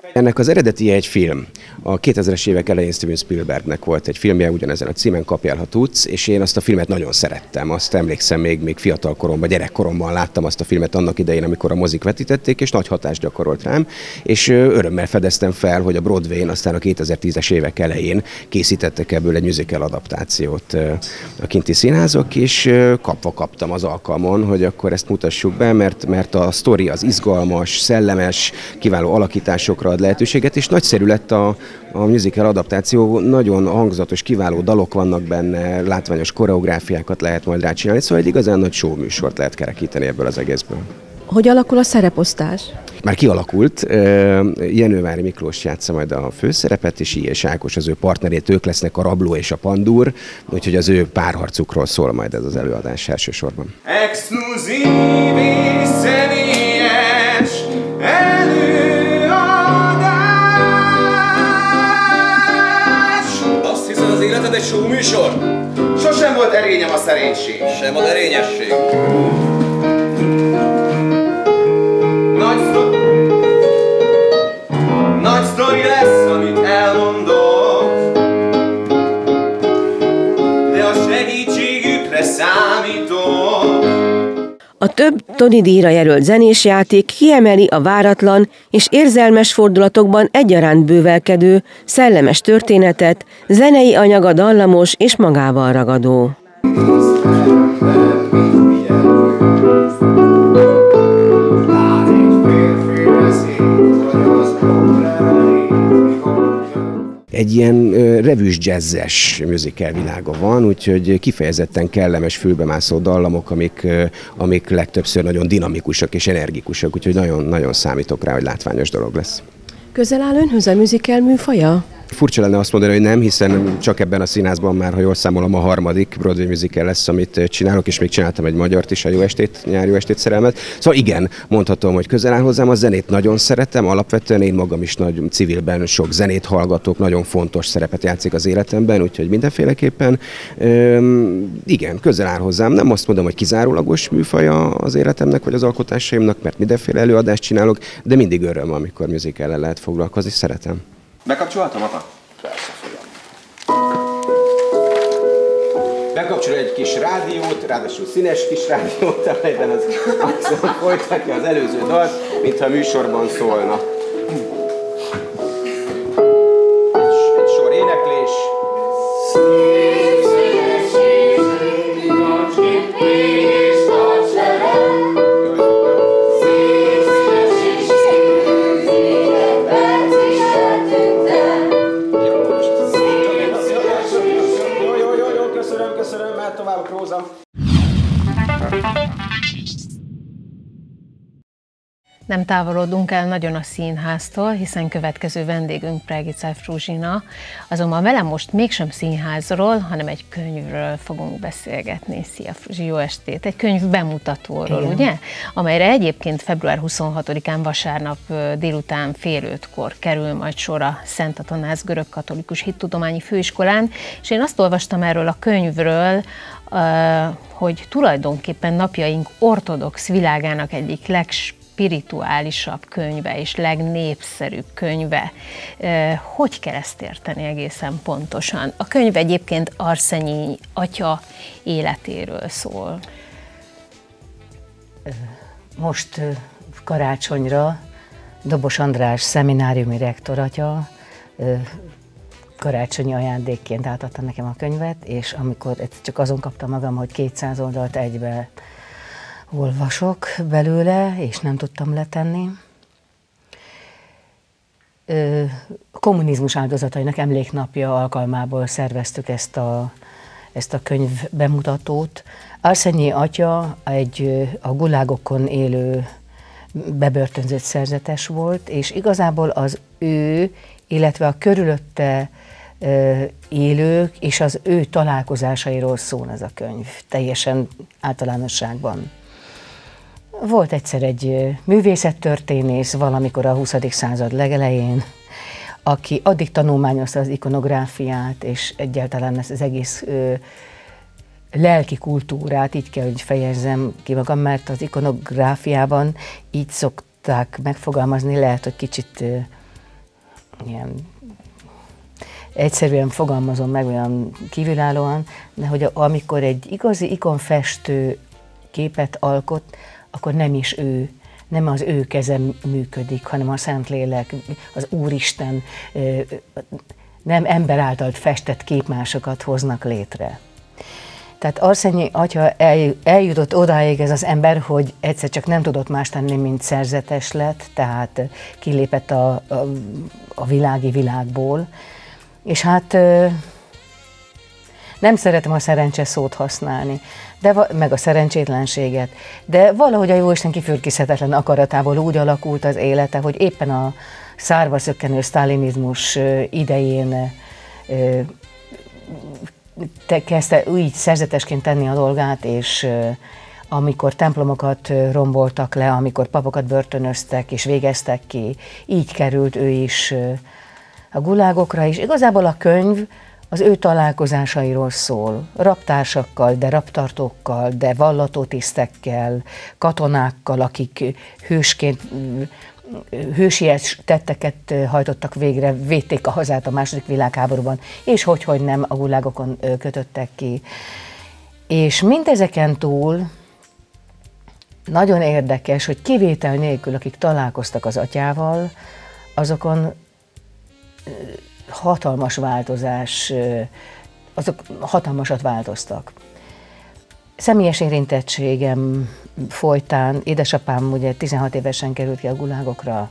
Ennek az eredeti egy film. A kétezres évek elején Steven Spielbergnek volt egy filmje, ugyanezen a címen, Kapj el, ha tudsz, és én azt a filmet nagyon szerettem. Azt emlékszem, még, még fiatal koromban, gyerekkoromban láttam azt a filmet annak idején, amikor a mozik vetítették, és nagy hatást gyakorolt rám, és örömmel fedeztem fel, hogy a Broadwayn aztán a kétezertízes évek elején készítettek ebből egy musical adaptációt a kinti színházak, és kapva kaptam az alkalmon, hogy akkor ezt mutassuk be, mert, mert a sztori az izgalmas, szellemes, kiváló alakításokra ad lehetőséget, és nagyszerű lett a, a musical adaptáció, nagyon hangzatos, kiváló dalok vannak benne, látványos koreográfiákat lehet majd rácsinálni, szóval egy igazán nagy show műsort lehet kerekíteni ebből az egészből. Hogy alakul a szereposztás? Már kialakult, Jenővári Miklós játsza majd a főszerepet, és Ilyes Ákos az ő partnerét, ők lesznek a rabló és a pandúr, úgyhogy az ő párharcukról szól majd ez az előadás elsősorban. Exkluzív és személyes előadás. Azt hiszed, az életed egy show műsor? Sosem volt erényem a szerénység. Sem az erényesség. Nagy sztori, nagy sztori lesz, amit elmondok, de a segítségükre számítok. A több Tony díjra jelölt zenés játék kiemeli a váratlan és érzelmes fordulatokban egyaránt bővelkedő, szellemes történetet, zenei anyaga dallamos és magával ragadó. Egy ilyen revűs jazzes musical világa van, úgyhogy kifejezetten kellemes fülbemászó dallamok, amik, amik legtöbbször nagyon dinamikusak és energikusak, úgyhogy nagyon, nagyon számítok rá, hogy látványos dolog lesz. Közel áll önhöz a musical műfaja? Furcsa lenne azt mondani, hogy nem, hiszen csak ebben a színházban már, ha jól számolom, a harmadik Broadway musical lesz, amit csinálok, és még csináltam egy magyart is, a Jó estét, nyári Jó estét szerelmet. Szóval igen, mondhatom, hogy közel áll hozzám, a zenét nagyon szeretem, alapvetően én magam is nagy civilben sok zenét hallgatok, nagyon fontos szerepet játszik az életemben, úgyhogy mindenféleképpen üm, igen, közel áll hozzám. Nem azt mondom, hogy kizárólagos műfaja az életemnek, vagy az alkotásaimnak, mert mindenféle előadást csinálok, de mindig öröm, amikor musicallel lehet foglalkozni, szeretem. Bekapcsolhatom, apa? Persze, fiam. Bekapcsol egy kis rádiót, ráadásul színes kis rádiót, amelyben az Axel folytatja az előző dalt, mintha a műsorban szólna. Egy, egy sor éneklés. Nem távolodunk el nagyon a színháztól, hiszen következő vendégünk Pregica Fruzsina, azonban velem most mégsem színházról, hanem egy könyvről fogunk beszélgetni. Szia Fruzsi, jó estét! Egy könyv bemutatóról, igen, ugye? Amelyre egyébként február huszonhatodikán vasárnap délután fél ötkor kerül majd sor a Szent Atanász Görögkatolikus Hittudományi Főiskolán, és én azt olvastam erről a könyvről, hogy tulajdonképpen napjaink ortodox világának egyik legspirituálisabb könyve és legnépszerűbb könyve. Hogy kell ezt érteni egészen pontosan? A könyv egyébként Arszenyi atya életéről szól. Most karácsonyra Dobos András szemináriumi rektoratya karácsonyi ajándékként átadta nekem a könyvet, és amikor csak azon kaptam magam, hogy kétszáz oldalt egybe olvasok belőle, és nem tudtam letenni. A kommunizmus áldozatainak emléknapja alkalmából szerveztük ezt a, ezt a könyv bemutatót. Arszenyi atya egy a gulágokon élő bebörtönzött szerzetes volt, és igazából az ő, illetve a körülötte élők és az ő találkozásairól szól ez a könyv, teljesen általánosságban. Volt egyszer egy művészettörténész valamikor a huszadik század legelején, aki addig tanulmányozta az ikonográfiát, és egyáltalán ezt az egész ö, lelki kultúrát, így kell, hogy fejezzem ki magam, mert az ikonográfiában így szokták megfogalmazni, lehet, hogy kicsit ö, ilyen egyszerűen fogalmazom meg, olyan kívülállóan, de hogy amikor egy igazi ikonfestő képet alkot, akkor nem is ő, nem az ő keze működik, hanem a Szentlélek, az Úristen, nem ember által festett képmásokat hoznak létre. Tehát Arszenyi atya eljutott odáig ez az ember, hogy egyszer csak nem tudott más tenni, mint szerzetes lett, tehát kilépett a, a, a világi világból, és hát nem szeretem a szerencse szót használni, de, meg a szerencsétlenséget, de valahogy a Jóisten kifürkizhetetlen akaratából úgy alakult az élete, hogy éppen a szárba szökkenő sztálinizmus idején te kezdte így szerzetesként tenni a dolgát, és amikor templomokat romboltak le, amikor papokat börtönöztek és végeztek ki, így került ő is a gulágokra, és igazából a könyv az ő találkozásairól szól, raptársakkal, de raptartókkal, de vallatótisztekkel, katonákkal, akik hősként hősies tetteket hajtottak végre, védték a hazát a második világháborúban, és hogyhogy nem a gulágokon kötöttek ki. És mindezeken túl nagyon érdekes, hogy kivétel nélkül, akik találkoztak az atyával, azokon hatalmas változás, azok hatalmasat változtak. Személyes érintettségem folytán, édesapám ugye tizenhat évesen került ki a gulágokra,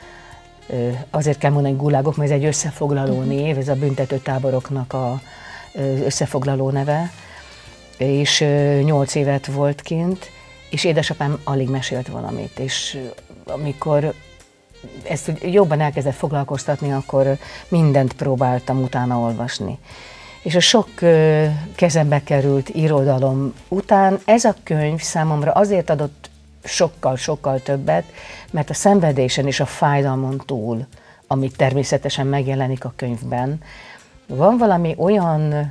azért kell mondani gulágok, mert ez egy összefoglaló név, ez a büntetőtáboroknak a összefoglaló neve, és nyolc évet volt kint, és édesapám alig mesélt valamit, és amikor ezt jobban elkezdett foglalkoztatni, akkor mindent próbáltam utána olvasni. És a sok kezembe került irodalom után ez a könyv számomra azért adott sokkal-sokkal többet, mert a szenvedésen és a fájdalmon túl, ami természetesen megjelenik a könyvben, van valami olyan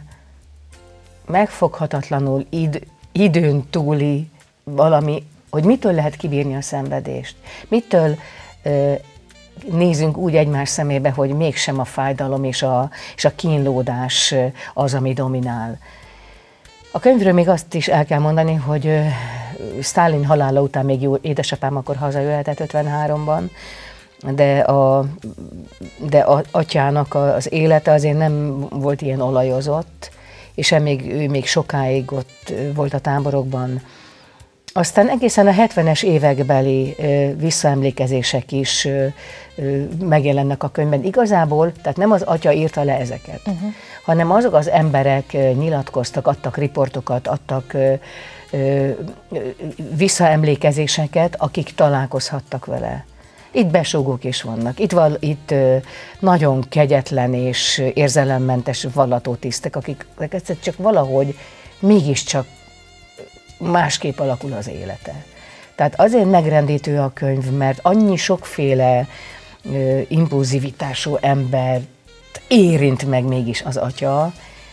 megfoghatatlanul id, időn túli valami, hogy mitől lehet kibírni a szenvedést, mitől nézünk úgy egymás szemébe, hogy mégsem a fájdalom és a, és a kínlódás az, ami dominál. A könyvről még azt is el kell mondani, hogy Sztálin halála után még jó, édesapám akkor hazajöhetett ötvenháromban, de a, de a atyának az élete azért nem volt ilyen olajozott, és még, ő még sokáig ott volt a táborokban. Aztán egészen a hetvenes évekbeli visszaemlékezések is megjelennek a könyvben. Igazából, tehát nem az atya írta le ezeket, uh-huh. hanem azok az emberek nyilatkoztak, adtak riportokat, adtak visszaemlékezéseket, akik találkozhattak vele. Itt besúgók is vannak, itt, val, itt nagyon kegyetlen és érzelemmentes vallatótisztek, akik egyszer csak valahogy mégiscsak másképp alakul az élete. Tehát azért megrendítő a könyv, mert annyi sokféle uh, impulzivitású embert érint meg mégis az atya,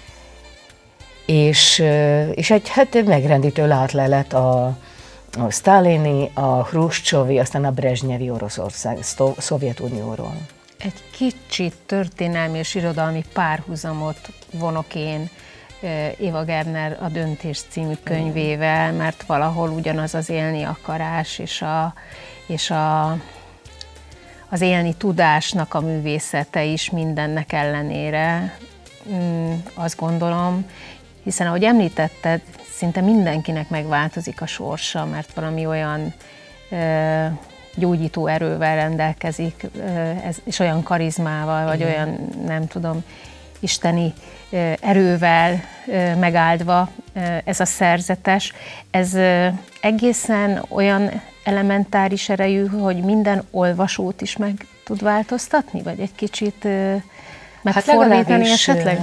és, uh, és egy hát megrendítő látlelet a, a sztálini, a hruscsovi, aztán a brezsnyevi Oroszország, Szovjetunióról. Egy kicsit történelmi és irodalmi párhuzamot vonok én Éva Gerner a Döntés című könyvével, mert valahol ugyanaz az élni akarás és, a, és a, az élni tudásnak a művészete is mindennek ellenére, azt gondolom, hiszen ahogy említetted, szinte mindenkinek megváltozik a sorsa, mert valami olyan gyógyító erővel rendelkezik, és olyan karizmával, vagy olyan, nem tudom, isteni erővel megáldva ez a szerzetes. Ez egészen olyan elementáris erejű, hogy minden olvasót is meg tud változtatni? Vagy egy kicsit megfordítani hát esetleg?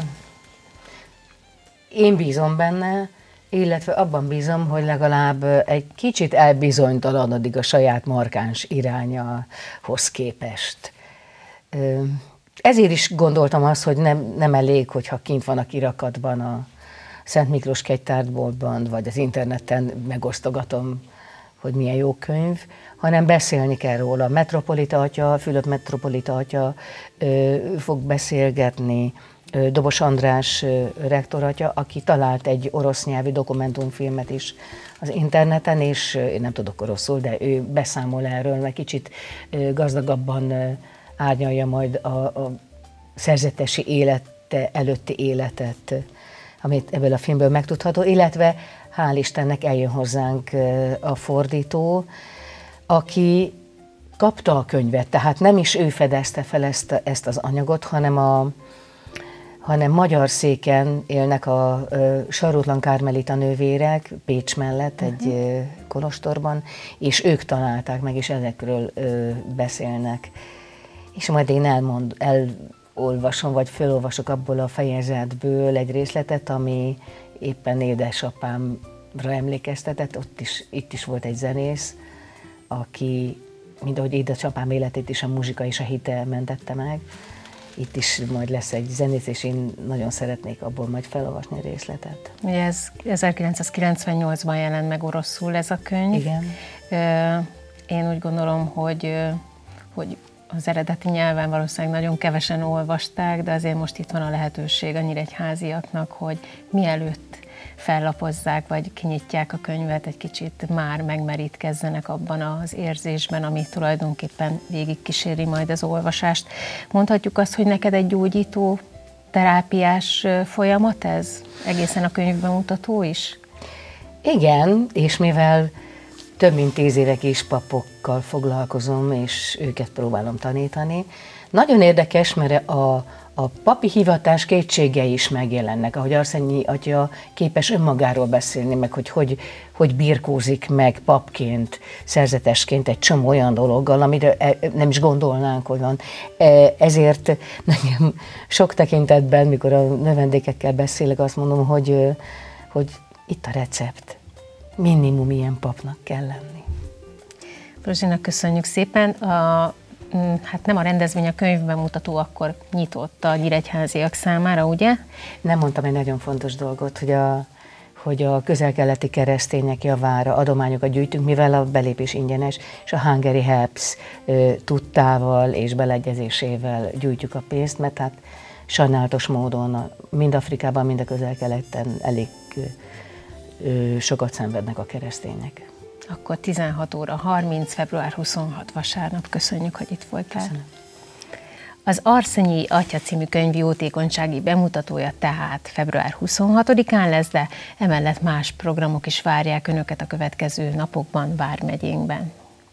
Én bízom benne, illetve abban bízom, hogy legalább egy kicsit elbizonytalanodik a saját markáns irányahoz képest. Ezért is gondoltam azt, hogy nem, nem elég, hogyha kint van a kirakatban a Szent Miklós kegytárboltban, vagy az interneten megosztogatom hogy milyen jó könyv, hanem beszélni kell róla. Metropolita atya, Fülöp metropolita atya ö, fog beszélgetni, ö, Dobos András ö, rektor atya, aki talált egy orosz nyelvű dokumentumfilmet is az interneten, és ö, én nem tudok oroszul, de ő beszámol erről, meg kicsit ö, gazdagabban ö, árnyalja majd a, a szerzetesi élete előtti életet, amit ebből a filmből megtudható, illetve hál' Istennek eljön hozzánk a fordító, aki kapta a könyvet, tehát nem is ő fedezte fel ezt, ezt az anyagot, hanem, a, hanem magyar széken élnek a, a sarlótlan kármelita nővérek Pécs mellett egy uh-huh. kolostorban, és ők találták meg, és ezekről ö, beszélnek. És majd én elmond, elolvasom, vagy felolvasok abból a fejezetből egy részletet, ami éppen édesapámra emlékeztetett. Ott is, itt is volt egy zenész, aki, mint ahogy édesapám életét is a muzsika és a hite mentette meg. Itt is majd lesz egy zenész, és én nagyon szeretnék abból majd felolvasni részletet. Ugye ez ezerkilencszázkilencvennyolcban jelent meg oroszul ez a könyv. Igen. Én úgy gondolom, hogy, hogy az eredeti nyelven valószínűleg nagyon kevesen olvasták, de azért most itt van a lehetőség a nyíregyháziaknak, hogy mielőtt fellapozzák, vagy kinyitják a könyvet, egy kicsit már megmerítkezzenek abban az érzésben, ami tulajdonképpen végigkíséri majd az olvasást. Mondhatjuk azt, hogy neked egy gyógyító, terápiás folyamat ez? Egészen a könyvbemutató is? Igen, és mivel több mint tíz éve kis papokkal foglalkozom, és őket próbálom tanítani. Nagyon érdekes, mert a, a papi hivatás kétségei is megjelennek, ahogy Arszenyi atya képes önmagáról beszélni, meg hogy, hogy hogy birkózik meg papként, szerzetesként egy csomó olyan dologgal, amire nem is gondolnánk, hogy van. Ezért nekem sok tekintetben, mikor a növendékekkel beszélek, azt mondom, hogy, hogy itt a recept. Minimum ilyen papnak kell lenni. Rozsina, köszönjük szépen. A, hát nem a rendezvény, a könyvbemutató akkor nyitott a nyíregyháziak számára, ugye? Nem mondtam egy nagyon fontos dolgot, hogy a, hogy a közel-keleti keresztények javára adományokat gyűjtünk, mivel a belépés ingyenes, és a Hungary Helps tudtával és beleegyezésével gyűjtjük a pénzt, mert hát sajnálatos módon mind Afrikában, mind a közel-keleten elég sokat szenvednek a keresztények. Akkor tizenhat óra harminc, február huszonhat vasárnap. Köszönjük, hogy itt voltál. Köszönöm. Az Arszenyi Atya című könyv jótékonysági bemutatója tehát február huszonhatodikán lesz, de emellett más programok is várják Önöket a következő napokban vármegyénkben.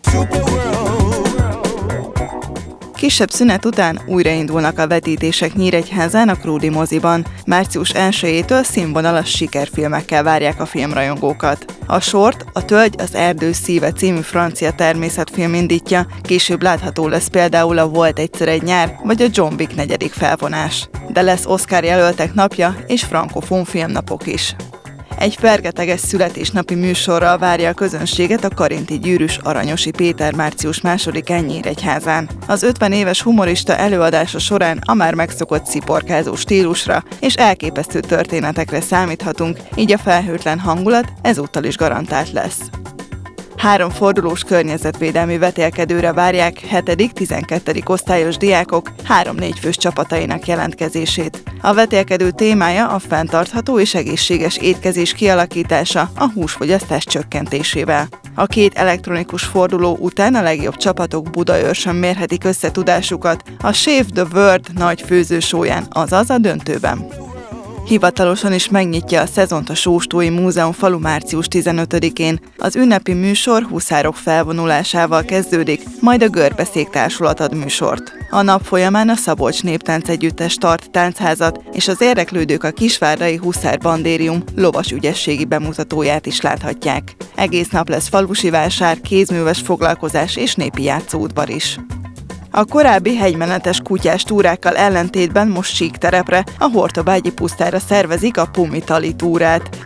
Kisebb szünet után újraindulnak a vetítések Nyíregyházán a Krúdi moziban. március elsejétől színvonalas sikerfilmekkel várják a filmrajongókat. A sort a Tölgy az erdő szíve című francia természetfilm indítja, később látható lesz például a Volt egyszer egy nyár, vagy a John Wick negyedik felvonás. De lesz Oscar jelöltek napja és frankofón filmnapok is. Egy fergeteges születésnapi műsorral várja a közönséget a Karinti Gyűrűs Aranyosi Péter március másodikán Nyíregyházán. Az ötven éves humorista előadása során a már megszokott sziporkázó stílusra és elképesztő történetekre számíthatunk, így a felhőtlen hangulat ezúttal is garantált lesz. Három fordulós környezetvédelmi vetélkedőre várják hetedik-tizenkettedik osztályos diákok három-négy fős csapatainak jelentkezését. A vetélkedő témája a fenntartható és egészséges étkezés kialakítása a húsfogyasztás csökkentésével. A két elektronikus forduló után a legjobb csapatok Budaörsön mérhetik össze tudásukat a Chef the World nagy főzősóján, azaz a döntőben. Hivatalosan is megnyitja a szezont a Sóstói Múzeum falu március tizenötödikén. Az ünnepi műsor huszárok felvonulásával kezdődik, majd a Görbeszék Társulat ad műsort. A nap folyamán a Szabolcs Néptánc Együttes tart táncházat, és az érdeklődők a Kisvárdai Huszár Bandérium lovas ügyességi bemutatóját is láthatják. Egész nap lesz falusi vásár, kézműves foglalkozás és népi játszóudvar is. A korábbi hegymenetes kutyás túrákkal ellentétben most sík terepre, a Hortobágyi pusztára szervezik a Pumitali túrát.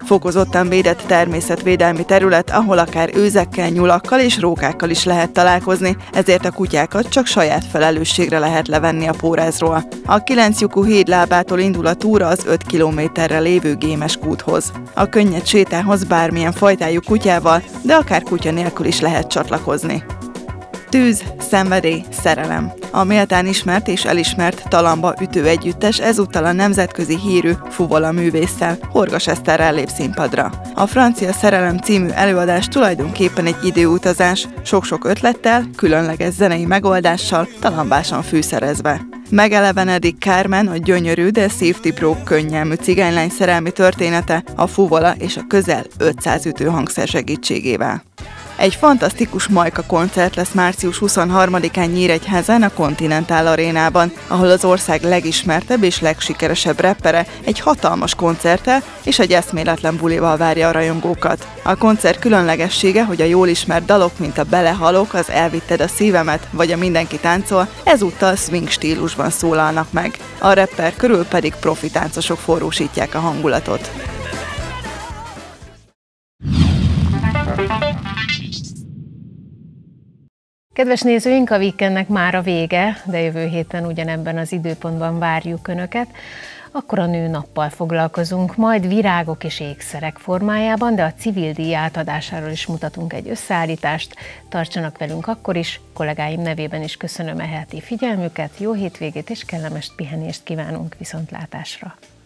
Fokozottan védett természetvédelmi terület, ahol akár őzekkel, nyulakkal és rókákkal is lehet találkozni, ezért a kutyákat csak saját felelősségre lehet levenni a pórázról. A kilenc lyukú hídlábától indul a túra az öt kilométerre lévő Gémes kúthoz. A könnyed sétához bármilyen fajtájú kutyával, de akár kutya nélkül is lehet csatlakozni. Tűz, szenvedély, szerelem. A méltán ismert és elismert Talamba ütő együttes ezúttal a nemzetközi hírű Fuvola művésszel, Horgas Eszterrel lép színpadra. A Francia Szerelem című előadás tulajdonképpen egy időutazás, sok-sok ötlettel, különleges zenei megoldással, talambásan fűszerezve. Megelevenedik Carmen, a gyönyörű, de szívtipró, könnyelmű cigánylány szerelmi története a Fuvola és a közel ötszáz ütőhangszer segítségével. Egy fantasztikus Majka koncert lesz március huszonharmadikán Nyíregyházán a Continental Arénában, ahol az ország legismertebb és legsikeresebb rappere egy hatalmas koncerttel és egy eszméletlen bulival várja a rajongókat. A koncert különlegessége, hogy a jól ismert dalok, mint a Belehalok, az Elvitted a szívemet vagy a Mindenki táncol, ezúttal swing stílusban szólalnak meg. A rapper körül pedig profi táncosok forrósítják a hangulatot. Kedves nézőink, a weekendnek már a vége, de jövő héten ugyanebben az időpontban várjuk Önöket. Akkor a nőnappal foglalkozunk, majd virágok és ékszerek formájában, de a civil díj átadásáról is mutatunk egy összeállítást. Tartsanak velünk akkor is, kollégáim nevében is köszönöm e heti figyelmüket, jó hétvégét és kellemes pihenést kívánunk, viszontlátásra!